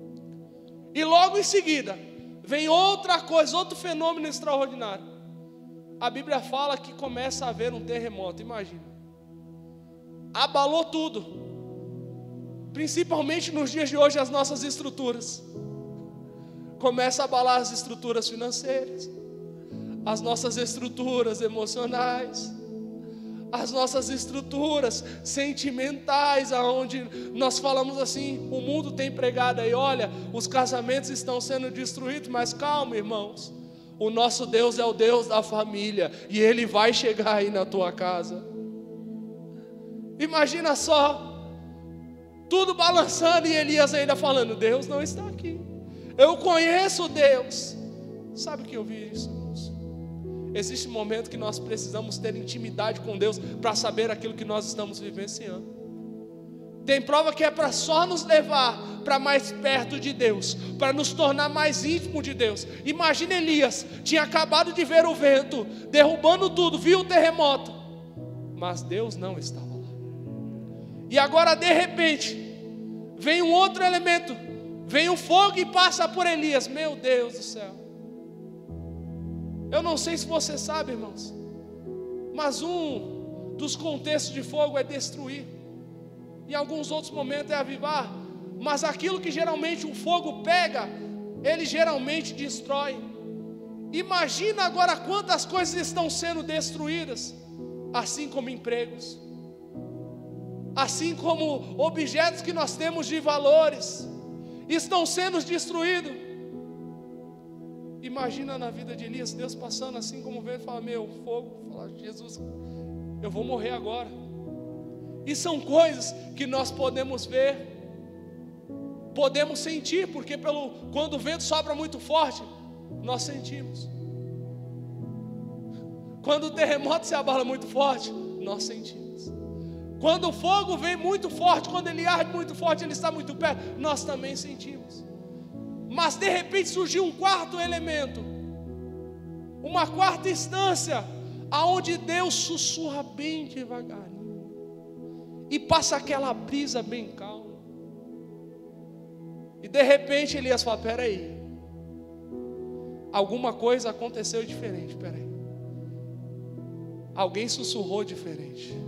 E logo em seguida vem outra coisa, outro fenômeno extraordinário. A Bíblia fala que começa a haver um terremoto. Imagina, abalou tudo, principalmente nos dias de hoje, as nossas estruturas. Começa a abalar as estruturas financeiras, as nossas estruturas emocionais, as nossas estruturas sentimentais, aonde nós falamos assim, o mundo tem pregado aí, olha, os casamentos estão sendo destruídos, mas calma, irmãos, o nosso Deus é o Deus da família, e Ele vai chegar aí na tua casa. Imagina só, tudo balançando e Elias ainda falando: Deus não está aqui, eu conheço Deus. Sabe o que eu vi isso, irmãos? Existe um momento que nós precisamos ter intimidade com Deus para saber aquilo que nós estamos vivenciando. Tem prova que é para só nos levar para mais perto de Deus, para nos tornar mais íntimo de Deus. Imagina Elias, tinha acabado de ver o vento derrubando tudo, viu o terremoto, mas Deus não estava lá. E agora de repente vem um outro elemento, vem um fogo e passa por Elias. Meu Deus do céu, eu não sei se você sabe, irmãos, mas um dos contextos de fogo é destruir, em alguns outros momentos é avivar, mas aquilo que geralmente o fogo pega, ele geralmente destrói. Imagina agora quantas coisas estão sendo destruídas, assim como empregos, assim como objetos que nós temos de valores, estão sendo destruídos. Imagina na vida de Elias, Deus passando assim como vem e fala: meu, fogo, fala, Jesus, eu vou morrer agora. E são coisas que nós podemos ver, podemos sentir, porque quando o vento sopra muito forte, nós sentimos. Quando o terremoto se abala muito forte, nós sentimos. Quando o fogo vem muito forte, quando ele arde muito forte, ele está muito perto, nós também sentimos. Mas de repente surgiu um quarto elemento, uma quarta instância, aonde Deus sussurra bem devagarinho e passa aquela brisa bem calma. E de repente Elias fala: peraí, alguma coisa aconteceu diferente, peraí, alguém sussurrou diferente,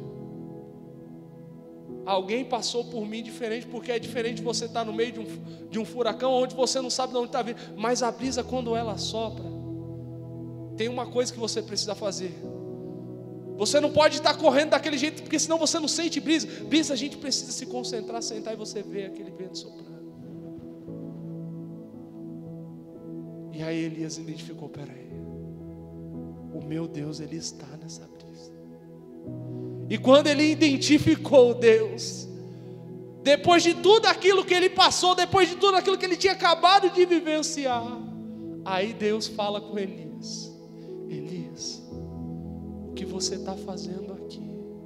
alguém passou por mim diferente, porque é diferente você estar no meio de um furacão, onde você não sabe de onde está vindo, mas a brisa, quando ela sopra, tem uma coisa que você precisa fazer. Você não pode estar correndo daquele jeito, porque senão você não sente brisa. Brisa, a gente precisa se concentrar, sentar e você vê aquele vento soprando. E aí Elias identificou, peraí, o meu Deus, Ele está nessa brisa. E quando ele identificou Deus, depois de tudo aquilo que ele passou, depois de tudo aquilo que ele tinha acabado de vivenciar, aí Deus fala com Elias: Elias, o que você está fazendo aqui?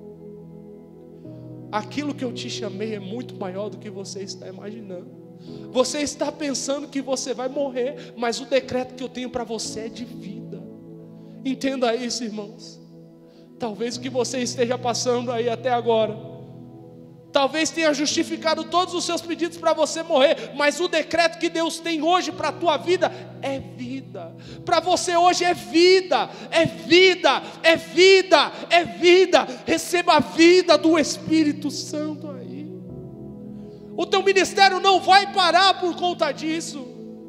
Aquilo que eu te chamei é muito maior do que você está imaginando. Você está pensando que você vai morrer, mas o decreto que eu tenho para você é de vida. Entenda isso, irmãos. Talvez o que você esteja passando aí até agora, talvez tenha justificado todos os seus pedidos para você morrer, mas o decreto que Deus tem hoje para a tua vida é vida. Para você hoje é vida, é vida, é vida, é vida. Receba a vida do Espírito Santo aí. O teu ministério não vai parar por conta disso.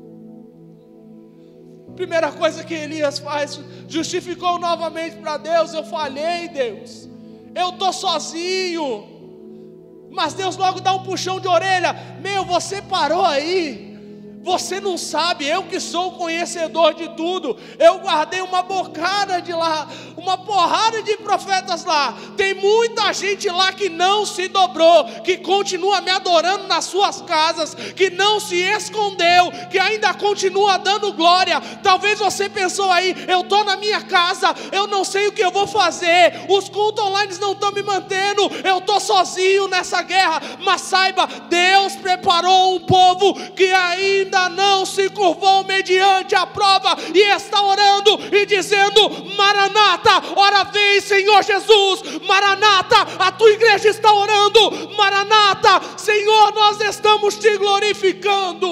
Primeira coisa que Elias faz, justificou novamente para Deus: eu falhei, Deus, eu estou sozinho. Mas Deus logo dá um puxão de orelha: meu, você parou aí, você não sabe, eu que sou o conhecedor de tudo, eu guardei uma bocada de lá, uma porrada de profetas lá, tem muita gente lá que não se dobrou, que continua me adorando nas suas casas, que não se escondeu, que ainda continua dando glória. Talvez você pensou aí: eu estou na minha casa, eu não sei o que eu vou fazer, os cultos online não estão me mantendo, eu estou sozinho nessa guerra. Mas saiba, Deus preparou um povo que ainda não se curvou mediante a prova, e está orando e dizendo: Maranata, ora vem Senhor Jesus, Maranata, a tua igreja está orando, Maranata, Senhor, nós estamos te glorificando.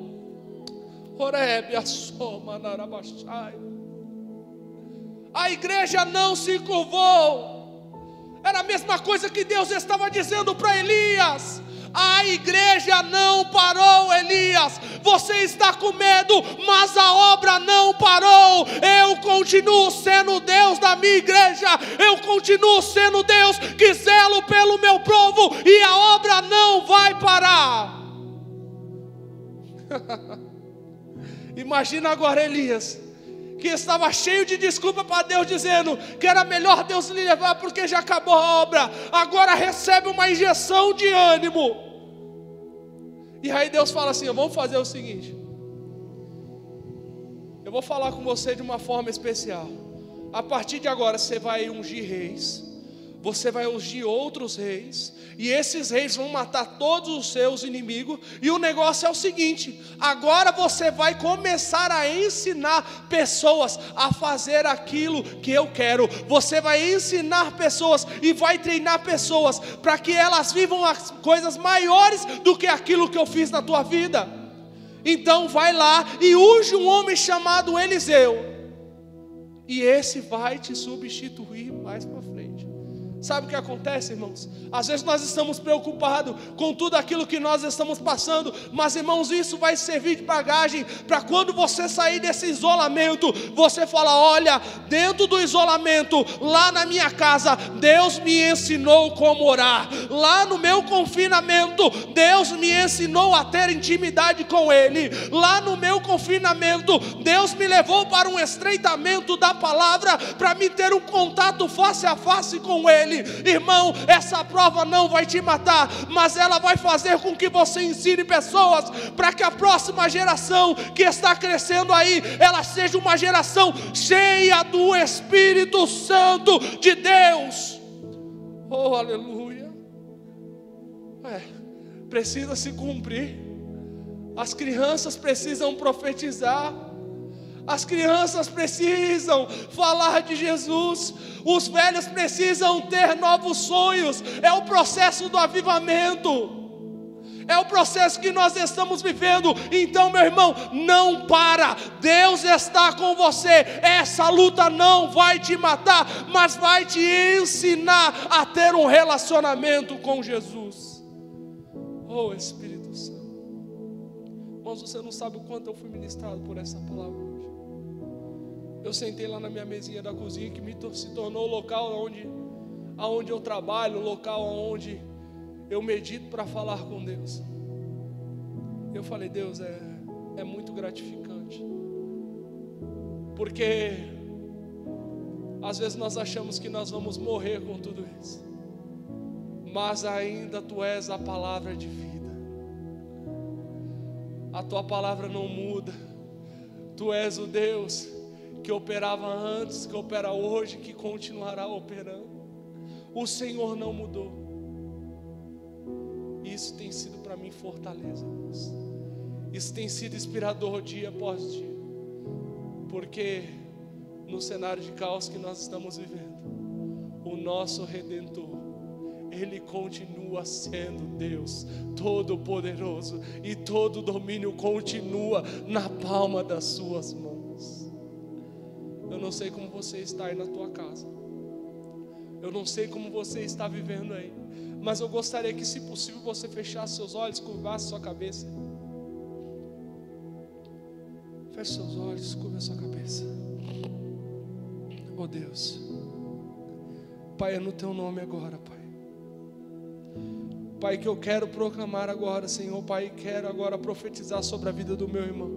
A igreja não se curvou. Era a mesma coisa que Deus estava dizendo para Elias: a igreja não parou, Elias. Você está com medo, mas a obra não parou. Eu continuo sendo Deus da minha igreja. Eu continuo sendo Deus que zelo pelo meu povo, e a obra não vai parar. Imagina agora Elias, que estava cheio de desculpa para Deus, dizendo que era melhor Deus lhe levar porque já acabou a obra. Agora recebe uma injeção de ânimo. E aí Deus fala assim: vamos fazer o seguinte, eu vou falar com você de uma forma especial. A partir de agora você vai ungir reis, você vai ungir outros reis, e esses reis vão matar todos os seus inimigos. E o negócio é o seguinte: agora você vai começar a ensinar pessoas a fazer aquilo que eu quero. Você vai ensinar pessoas e vai treinar pessoas para que elas vivam as coisas maiores do que aquilo que eu fiz na tua vida. Então vai lá e unge um homem chamado Eliseu, e esse vai te substituir mais para frente. Sabe o que acontece, irmãos? Às vezes nós estamos preocupados com tudo aquilo que nós estamos passando, mas, irmãos, isso vai servir de bagagem para quando você sair desse isolamento, você fala: olha, dentro do isolamento, lá na minha casa, Deus me ensinou como orar. Lá no meu confinamento, Deus me ensinou a ter intimidade com Ele. Lá no meu confinamento, Deus me levou para um estreitamento da palavra, para me ter um contato face a face com Ele. Irmão, essa prova não vai te matar, mas ela vai fazer com que você ensine pessoas, para que a próxima geração que está crescendo aí, ela seja uma geração cheia do Espírito Santo de Deus. Oh, aleluia. Precisa se cumprir. As crianças precisam profetizar, as crianças precisam falar de Jesus, os velhos precisam ter novos sonhos. É o processo do avivamento, é o processo que nós estamos vivendo. Então, meu irmão, não para. Deus está com você. Essa luta não vai te matar, mas vai te ensinar a ter um relacionamento com Jesus. Oh, Espírito Santo. Irmãos, você não sabe o quanto eu fui ministrado por essa palavra hoje. Eu sentei lá na minha mesinha da cozinha, que se tornou o local onde eu trabalho, o local onde eu medito para falar com Deus. Eu falei: Deus, é muito gratificante, porque às vezes nós achamos que nós vamos morrer com tudo isso, mas ainda Tu és a palavra de vida. A Tua palavra não muda. Tu és o Deus que operava antes, que opera hoje, que continuará operando. O Senhor não mudou. Isso tem sido para mim fortaleza, Deus. Isso tem sido inspirador dia após dia, porque no cenário de caos que nós estamos vivendo, o nosso Redentor, Ele continua sendo Deus Todo-Poderoso, e todo domínio continua na palma das suas mãos. Eu não sei como você está aí na tua casa, eu não sei como você está vivendo aí, mas eu gostaria que, se possível, você fechasse seus olhos, curvasse sua cabeça. Feche seus olhos, curva a sua cabeça. Oh Deus, Pai, é no Teu nome agora, Pai. Pai, que eu quero proclamar agora, Senhor, Pai, quero agora profetizar sobre a vida do meu irmão,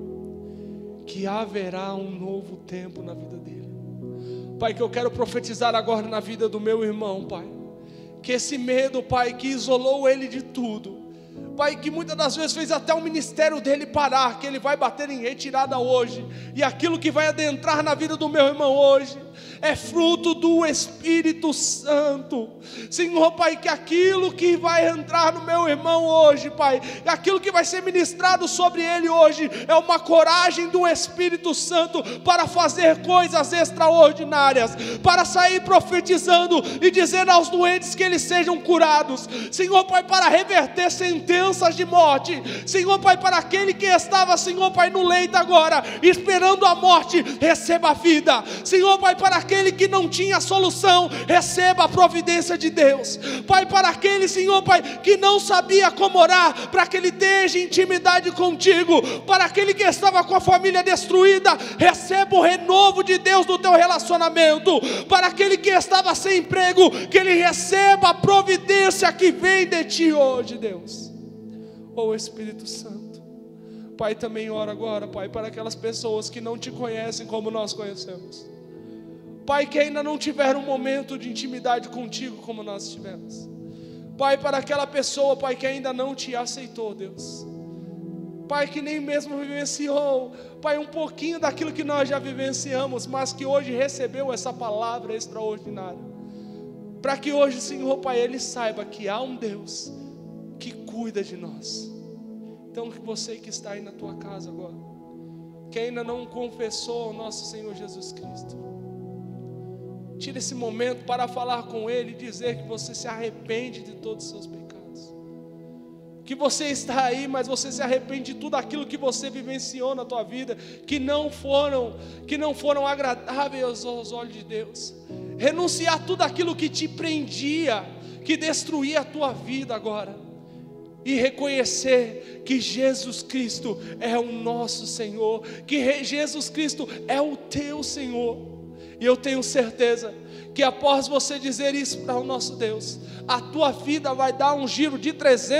que haverá um novo tempo na vida dele. Pai, que eu quero profetizar agora na vida do meu irmão, Pai, que esse medo, Pai, que isolou ele de tudo, Pai, que muitas das vezes fez até o ministério dele parar, que ele vai bater em retirada hoje, e aquilo que vai adentrar na vida do meu irmão hoje é fruto do Espírito Santo. Senhor, Pai, que aquilo que vai entrar no meu irmão hoje, Pai, aquilo que vai ser ministrado sobre ele hoje, é uma coragem do Espírito Santo para fazer coisas extraordinárias, para sair profetizando e dizendo aos doentes que eles sejam curados. Senhor, Pai, para reverter sentenças de morte. Senhor, Pai, para aquele que estava, Senhor, Pai, no leito agora, esperando a morte, receba a vida. Senhor, Pai, para aquele que não tinha solução, receba a providência de Deus. Pai, para aquele, Senhor, Pai, que não sabia como orar, para que ele esteja em intimidade contigo. Para aquele que estava com a família destruída, receba o renovo de Deus no teu relacionamento. Para aquele que estava sem emprego, que ele receba a providência que vem de ti hoje, Deus. Oh Espírito Santo, Pai, também ora agora, Pai, para aquelas pessoas que não te conhecem como nós conhecemos, Pai, que ainda não tiveram um momento de intimidade contigo como nós tivemos. Pai, para aquela pessoa, Pai, que ainda não te aceitou, Deus. Pai, que nem mesmo vivenciou, Pai, um pouquinho daquilo que nós já vivenciamos, mas que hoje recebeu essa palavra extraordinária. Para que hoje, Senhor, Pai, ele saiba que há um Deus que cuida de nós. Então, que você que está aí na tua casa agora, que ainda não confessou o nosso Senhor Jesus Cristo, tire esse momento para falar com Ele e dizer que você se arrepende de todos os seus pecados. Que você está aí, mas você se arrepende de tudo aquilo que você vivenciou na tua vida, que não foram agradáveis aos olhos de Deus. Renunciar tudo aquilo que te prendia, que destruía a tua vida agora. E reconhecer que Jesus Cristo é o nosso Senhor, que Jesus Cristo é o teu Senhor. E eu tenho certeza que após você dizer isso para o nosso Deus, a tua vida vai dar um giro de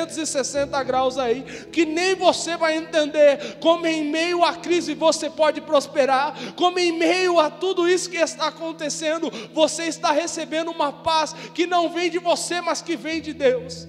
360 graus aí, que nem você vai entender como em meio à crise você pode prosperar, como em meio a tudo isso que está acontecendo, você está recebendo uma paz que não vem de você, mas que vem de Deus.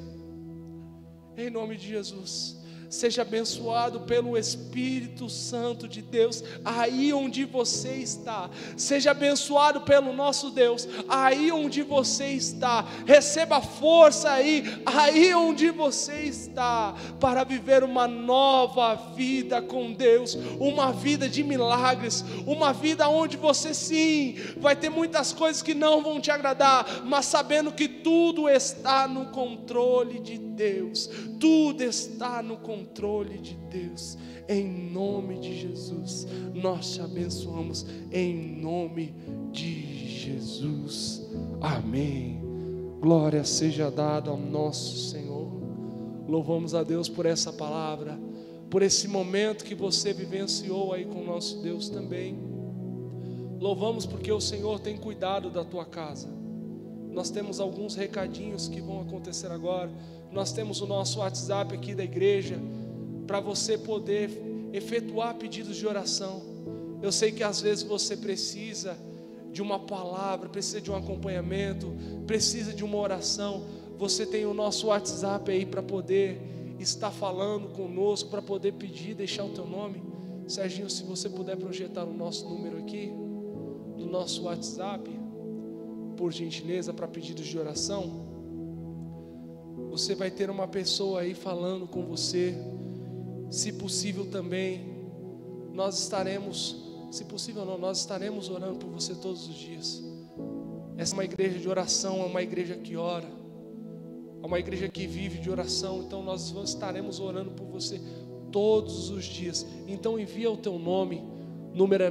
Em nome de Jesus, seja abençoado pelo Espírito Santo de Deus, aí onde você está. Seja abençoado pelo nosso Deus, aí onde você está. Receba força aí onde você está, para viver uma nova vida com Deus, uma vida de milagres, uma vida onde você sim, vai ter muitas coisas que não vão te agradar, mas sabendo que tudo está no controle de Deus. Tudo está no controle de Deus. Em nome de Jesus, nós te abençoamos. Em nome de Jesus. Amém. Glória seja dada ao nosso Senhor. Louvamos a Deus por essa palavra, por esse momento que você vivenciou aí com o nosso Deus também. Louvamos porque o Senhor tem cuidado da tua casa. Nós temos alguns recadinhos que vão acontecer agora. Nós temos o nosso WhatsApp aqui da igreja, para você poder efetuar pedidos de oração. Eu sei que às vezes você precisa de uma palavra, precisa de um acompanhamento, precisa de uma oração. Você tem o nosso WhatsApp aí para poder estar falando conosco, para poder pedir, deixar o teu nome. Serginho, se você puder projetar o nosso número aqui, do nosso WhatsApp, por gentileza, para pedidos de oração. Você vai ter uma pessoa aí falando com você. Se possível também, nós estaremos, se possível não, nós estaremos orando por você todos os dias. Essa é uma igreja de oração, é uma igreja que ora, é uma igreja que vive de oração. Então nós estaremos orando por você todos os dias. Então envia o teu nome, número é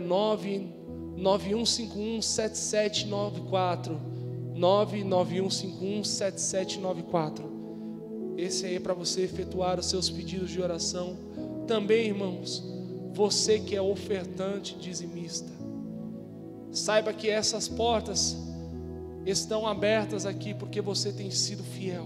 991517794, 991517794. Esse aí é para você efetuar os seus pedidos de oração. Também, irmãos, você que é ofertante dizimista, saiba que essas portas estão abertas aqui porque você tem sido fiel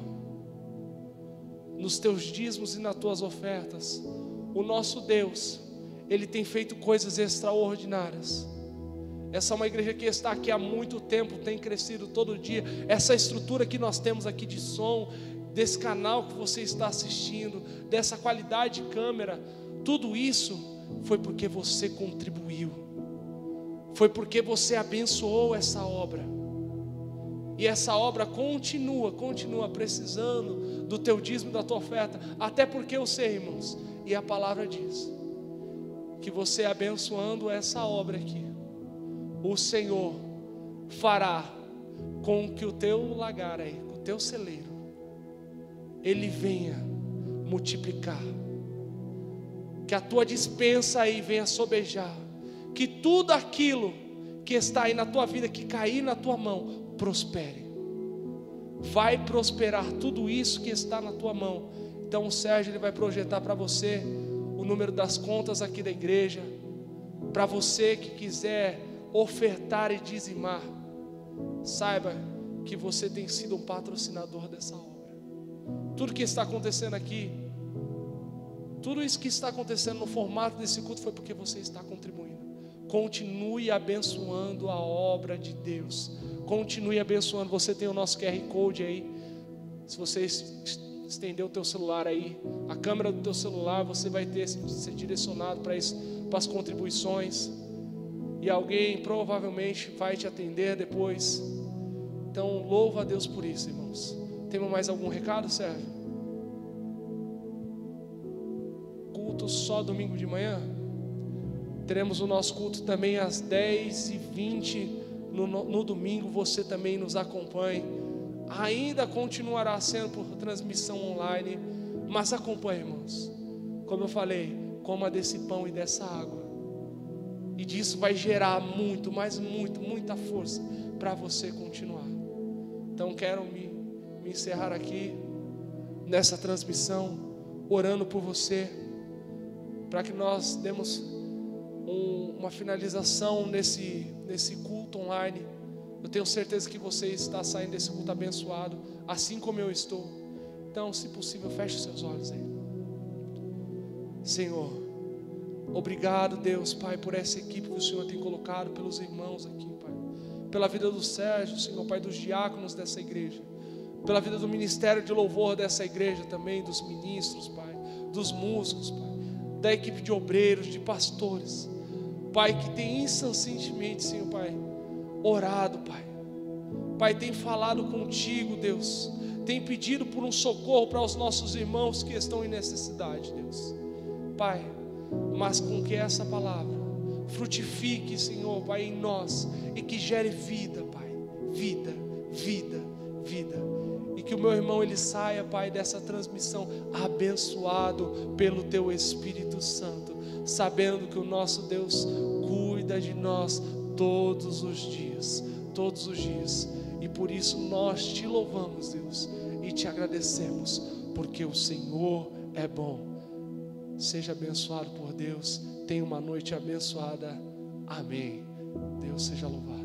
nos teus dízimos e nas tuas ofertas. O nosso Deus, Ele tem feito coisas extraordinárias. Essa é uma igreja que está aqui há muito tempo, tem crescido todo dia. Essa estrutura que nós temos aqui de som, desse canal que você está assistindo, dessa qualidade de câmera, tudo isso foi porque você contribuiu, foi porque você abençoou essa obra. E essa obra continua precisando do teu dízimo, da tua oferta. Até porque eu sei, irmãos, e a palavra diz que você abençoando essa obra aqui, o Senhor fará com que o teu lagar aí, o teu celeiro, ele venha multiplicar, que a tua despensa aí venha sobejar, que tudo aquilo que está aí na tua vida, que cair na tua mão, prospere. Vai prosperar tudo isso que está na tua mão. Então o Sérgio, ele vai projetar para você o número das contas aqui da igreja, para você que quiser ofertar e dizimar. Saiba que você tem sido um patrocinador dessa obra. Tudo que está acontecendo aqui, tudo isso que está acontecendo no formato desse culto foi porque você está contribuindo. Continue abençoando a obra de Deus. Continue abençoando. Você tem o nosso QR Code aí. Se você estender o teu celular aí, a câmera do teu celular, você vai ser direcionado para as contribuições. E alguém provavelmente vai te atender depois. Então louva a Deus por isso, irmãos. Temos mais algum recado, Sérgio? Culto só domingo de manhã? Teremos o nosso culto também às 10h20 no domingo. Você também nos acompanhe. Ainda continuará sendo por transmissão online, mas acompanhe, irmãos. Como eu falei, coma desse pão e dessa água, e disso vai gerar muita força para você continuar. Então quero me encerrar aqui nessa transmissão, orando por você, para que nós demos uma finalização nesse culto online. Eu tenho certeza que você está saindo desse culto abençoado, assim como eu estou. Então, se possível, feche seus olhos aí. Senhor, obrigado, Deus, Pai, por essa equipe que o Senhor tem colocado, pelos irmãos aqui, Pai, pela vida do Sérgio, Senhor, Pai, dos diáconos dessa igreja, pela vida do ministério de louvor dessa igreja também, dos ministros, Pai, dos músicos, Pai, da equipe de obreiros, de pastores, Pai, que tem incessantemente, Senhor, Pai, orado, Pai. Pai, tem falado contigo, Deus, tem pedido por um socorro para os nossos irmãos que estão em necessidade, Deus. Pai, mas com que essa palavra frutifique, Senhor, Pai, em nós, e que gere vida, Pai, vida. E que o meu irmão, ele saia, Pai, dessa transmissão abençoado pelo Teu Espírito Santo, sabendo que o nosso Deus cuida de nós todos os dias, e por isso nós Te louvamos, Deus, e Te agradecemos, porque o Senhor é bom. Seja abençoado por Deus, tenha uma noite abençoada, amém. Deus seja louvado.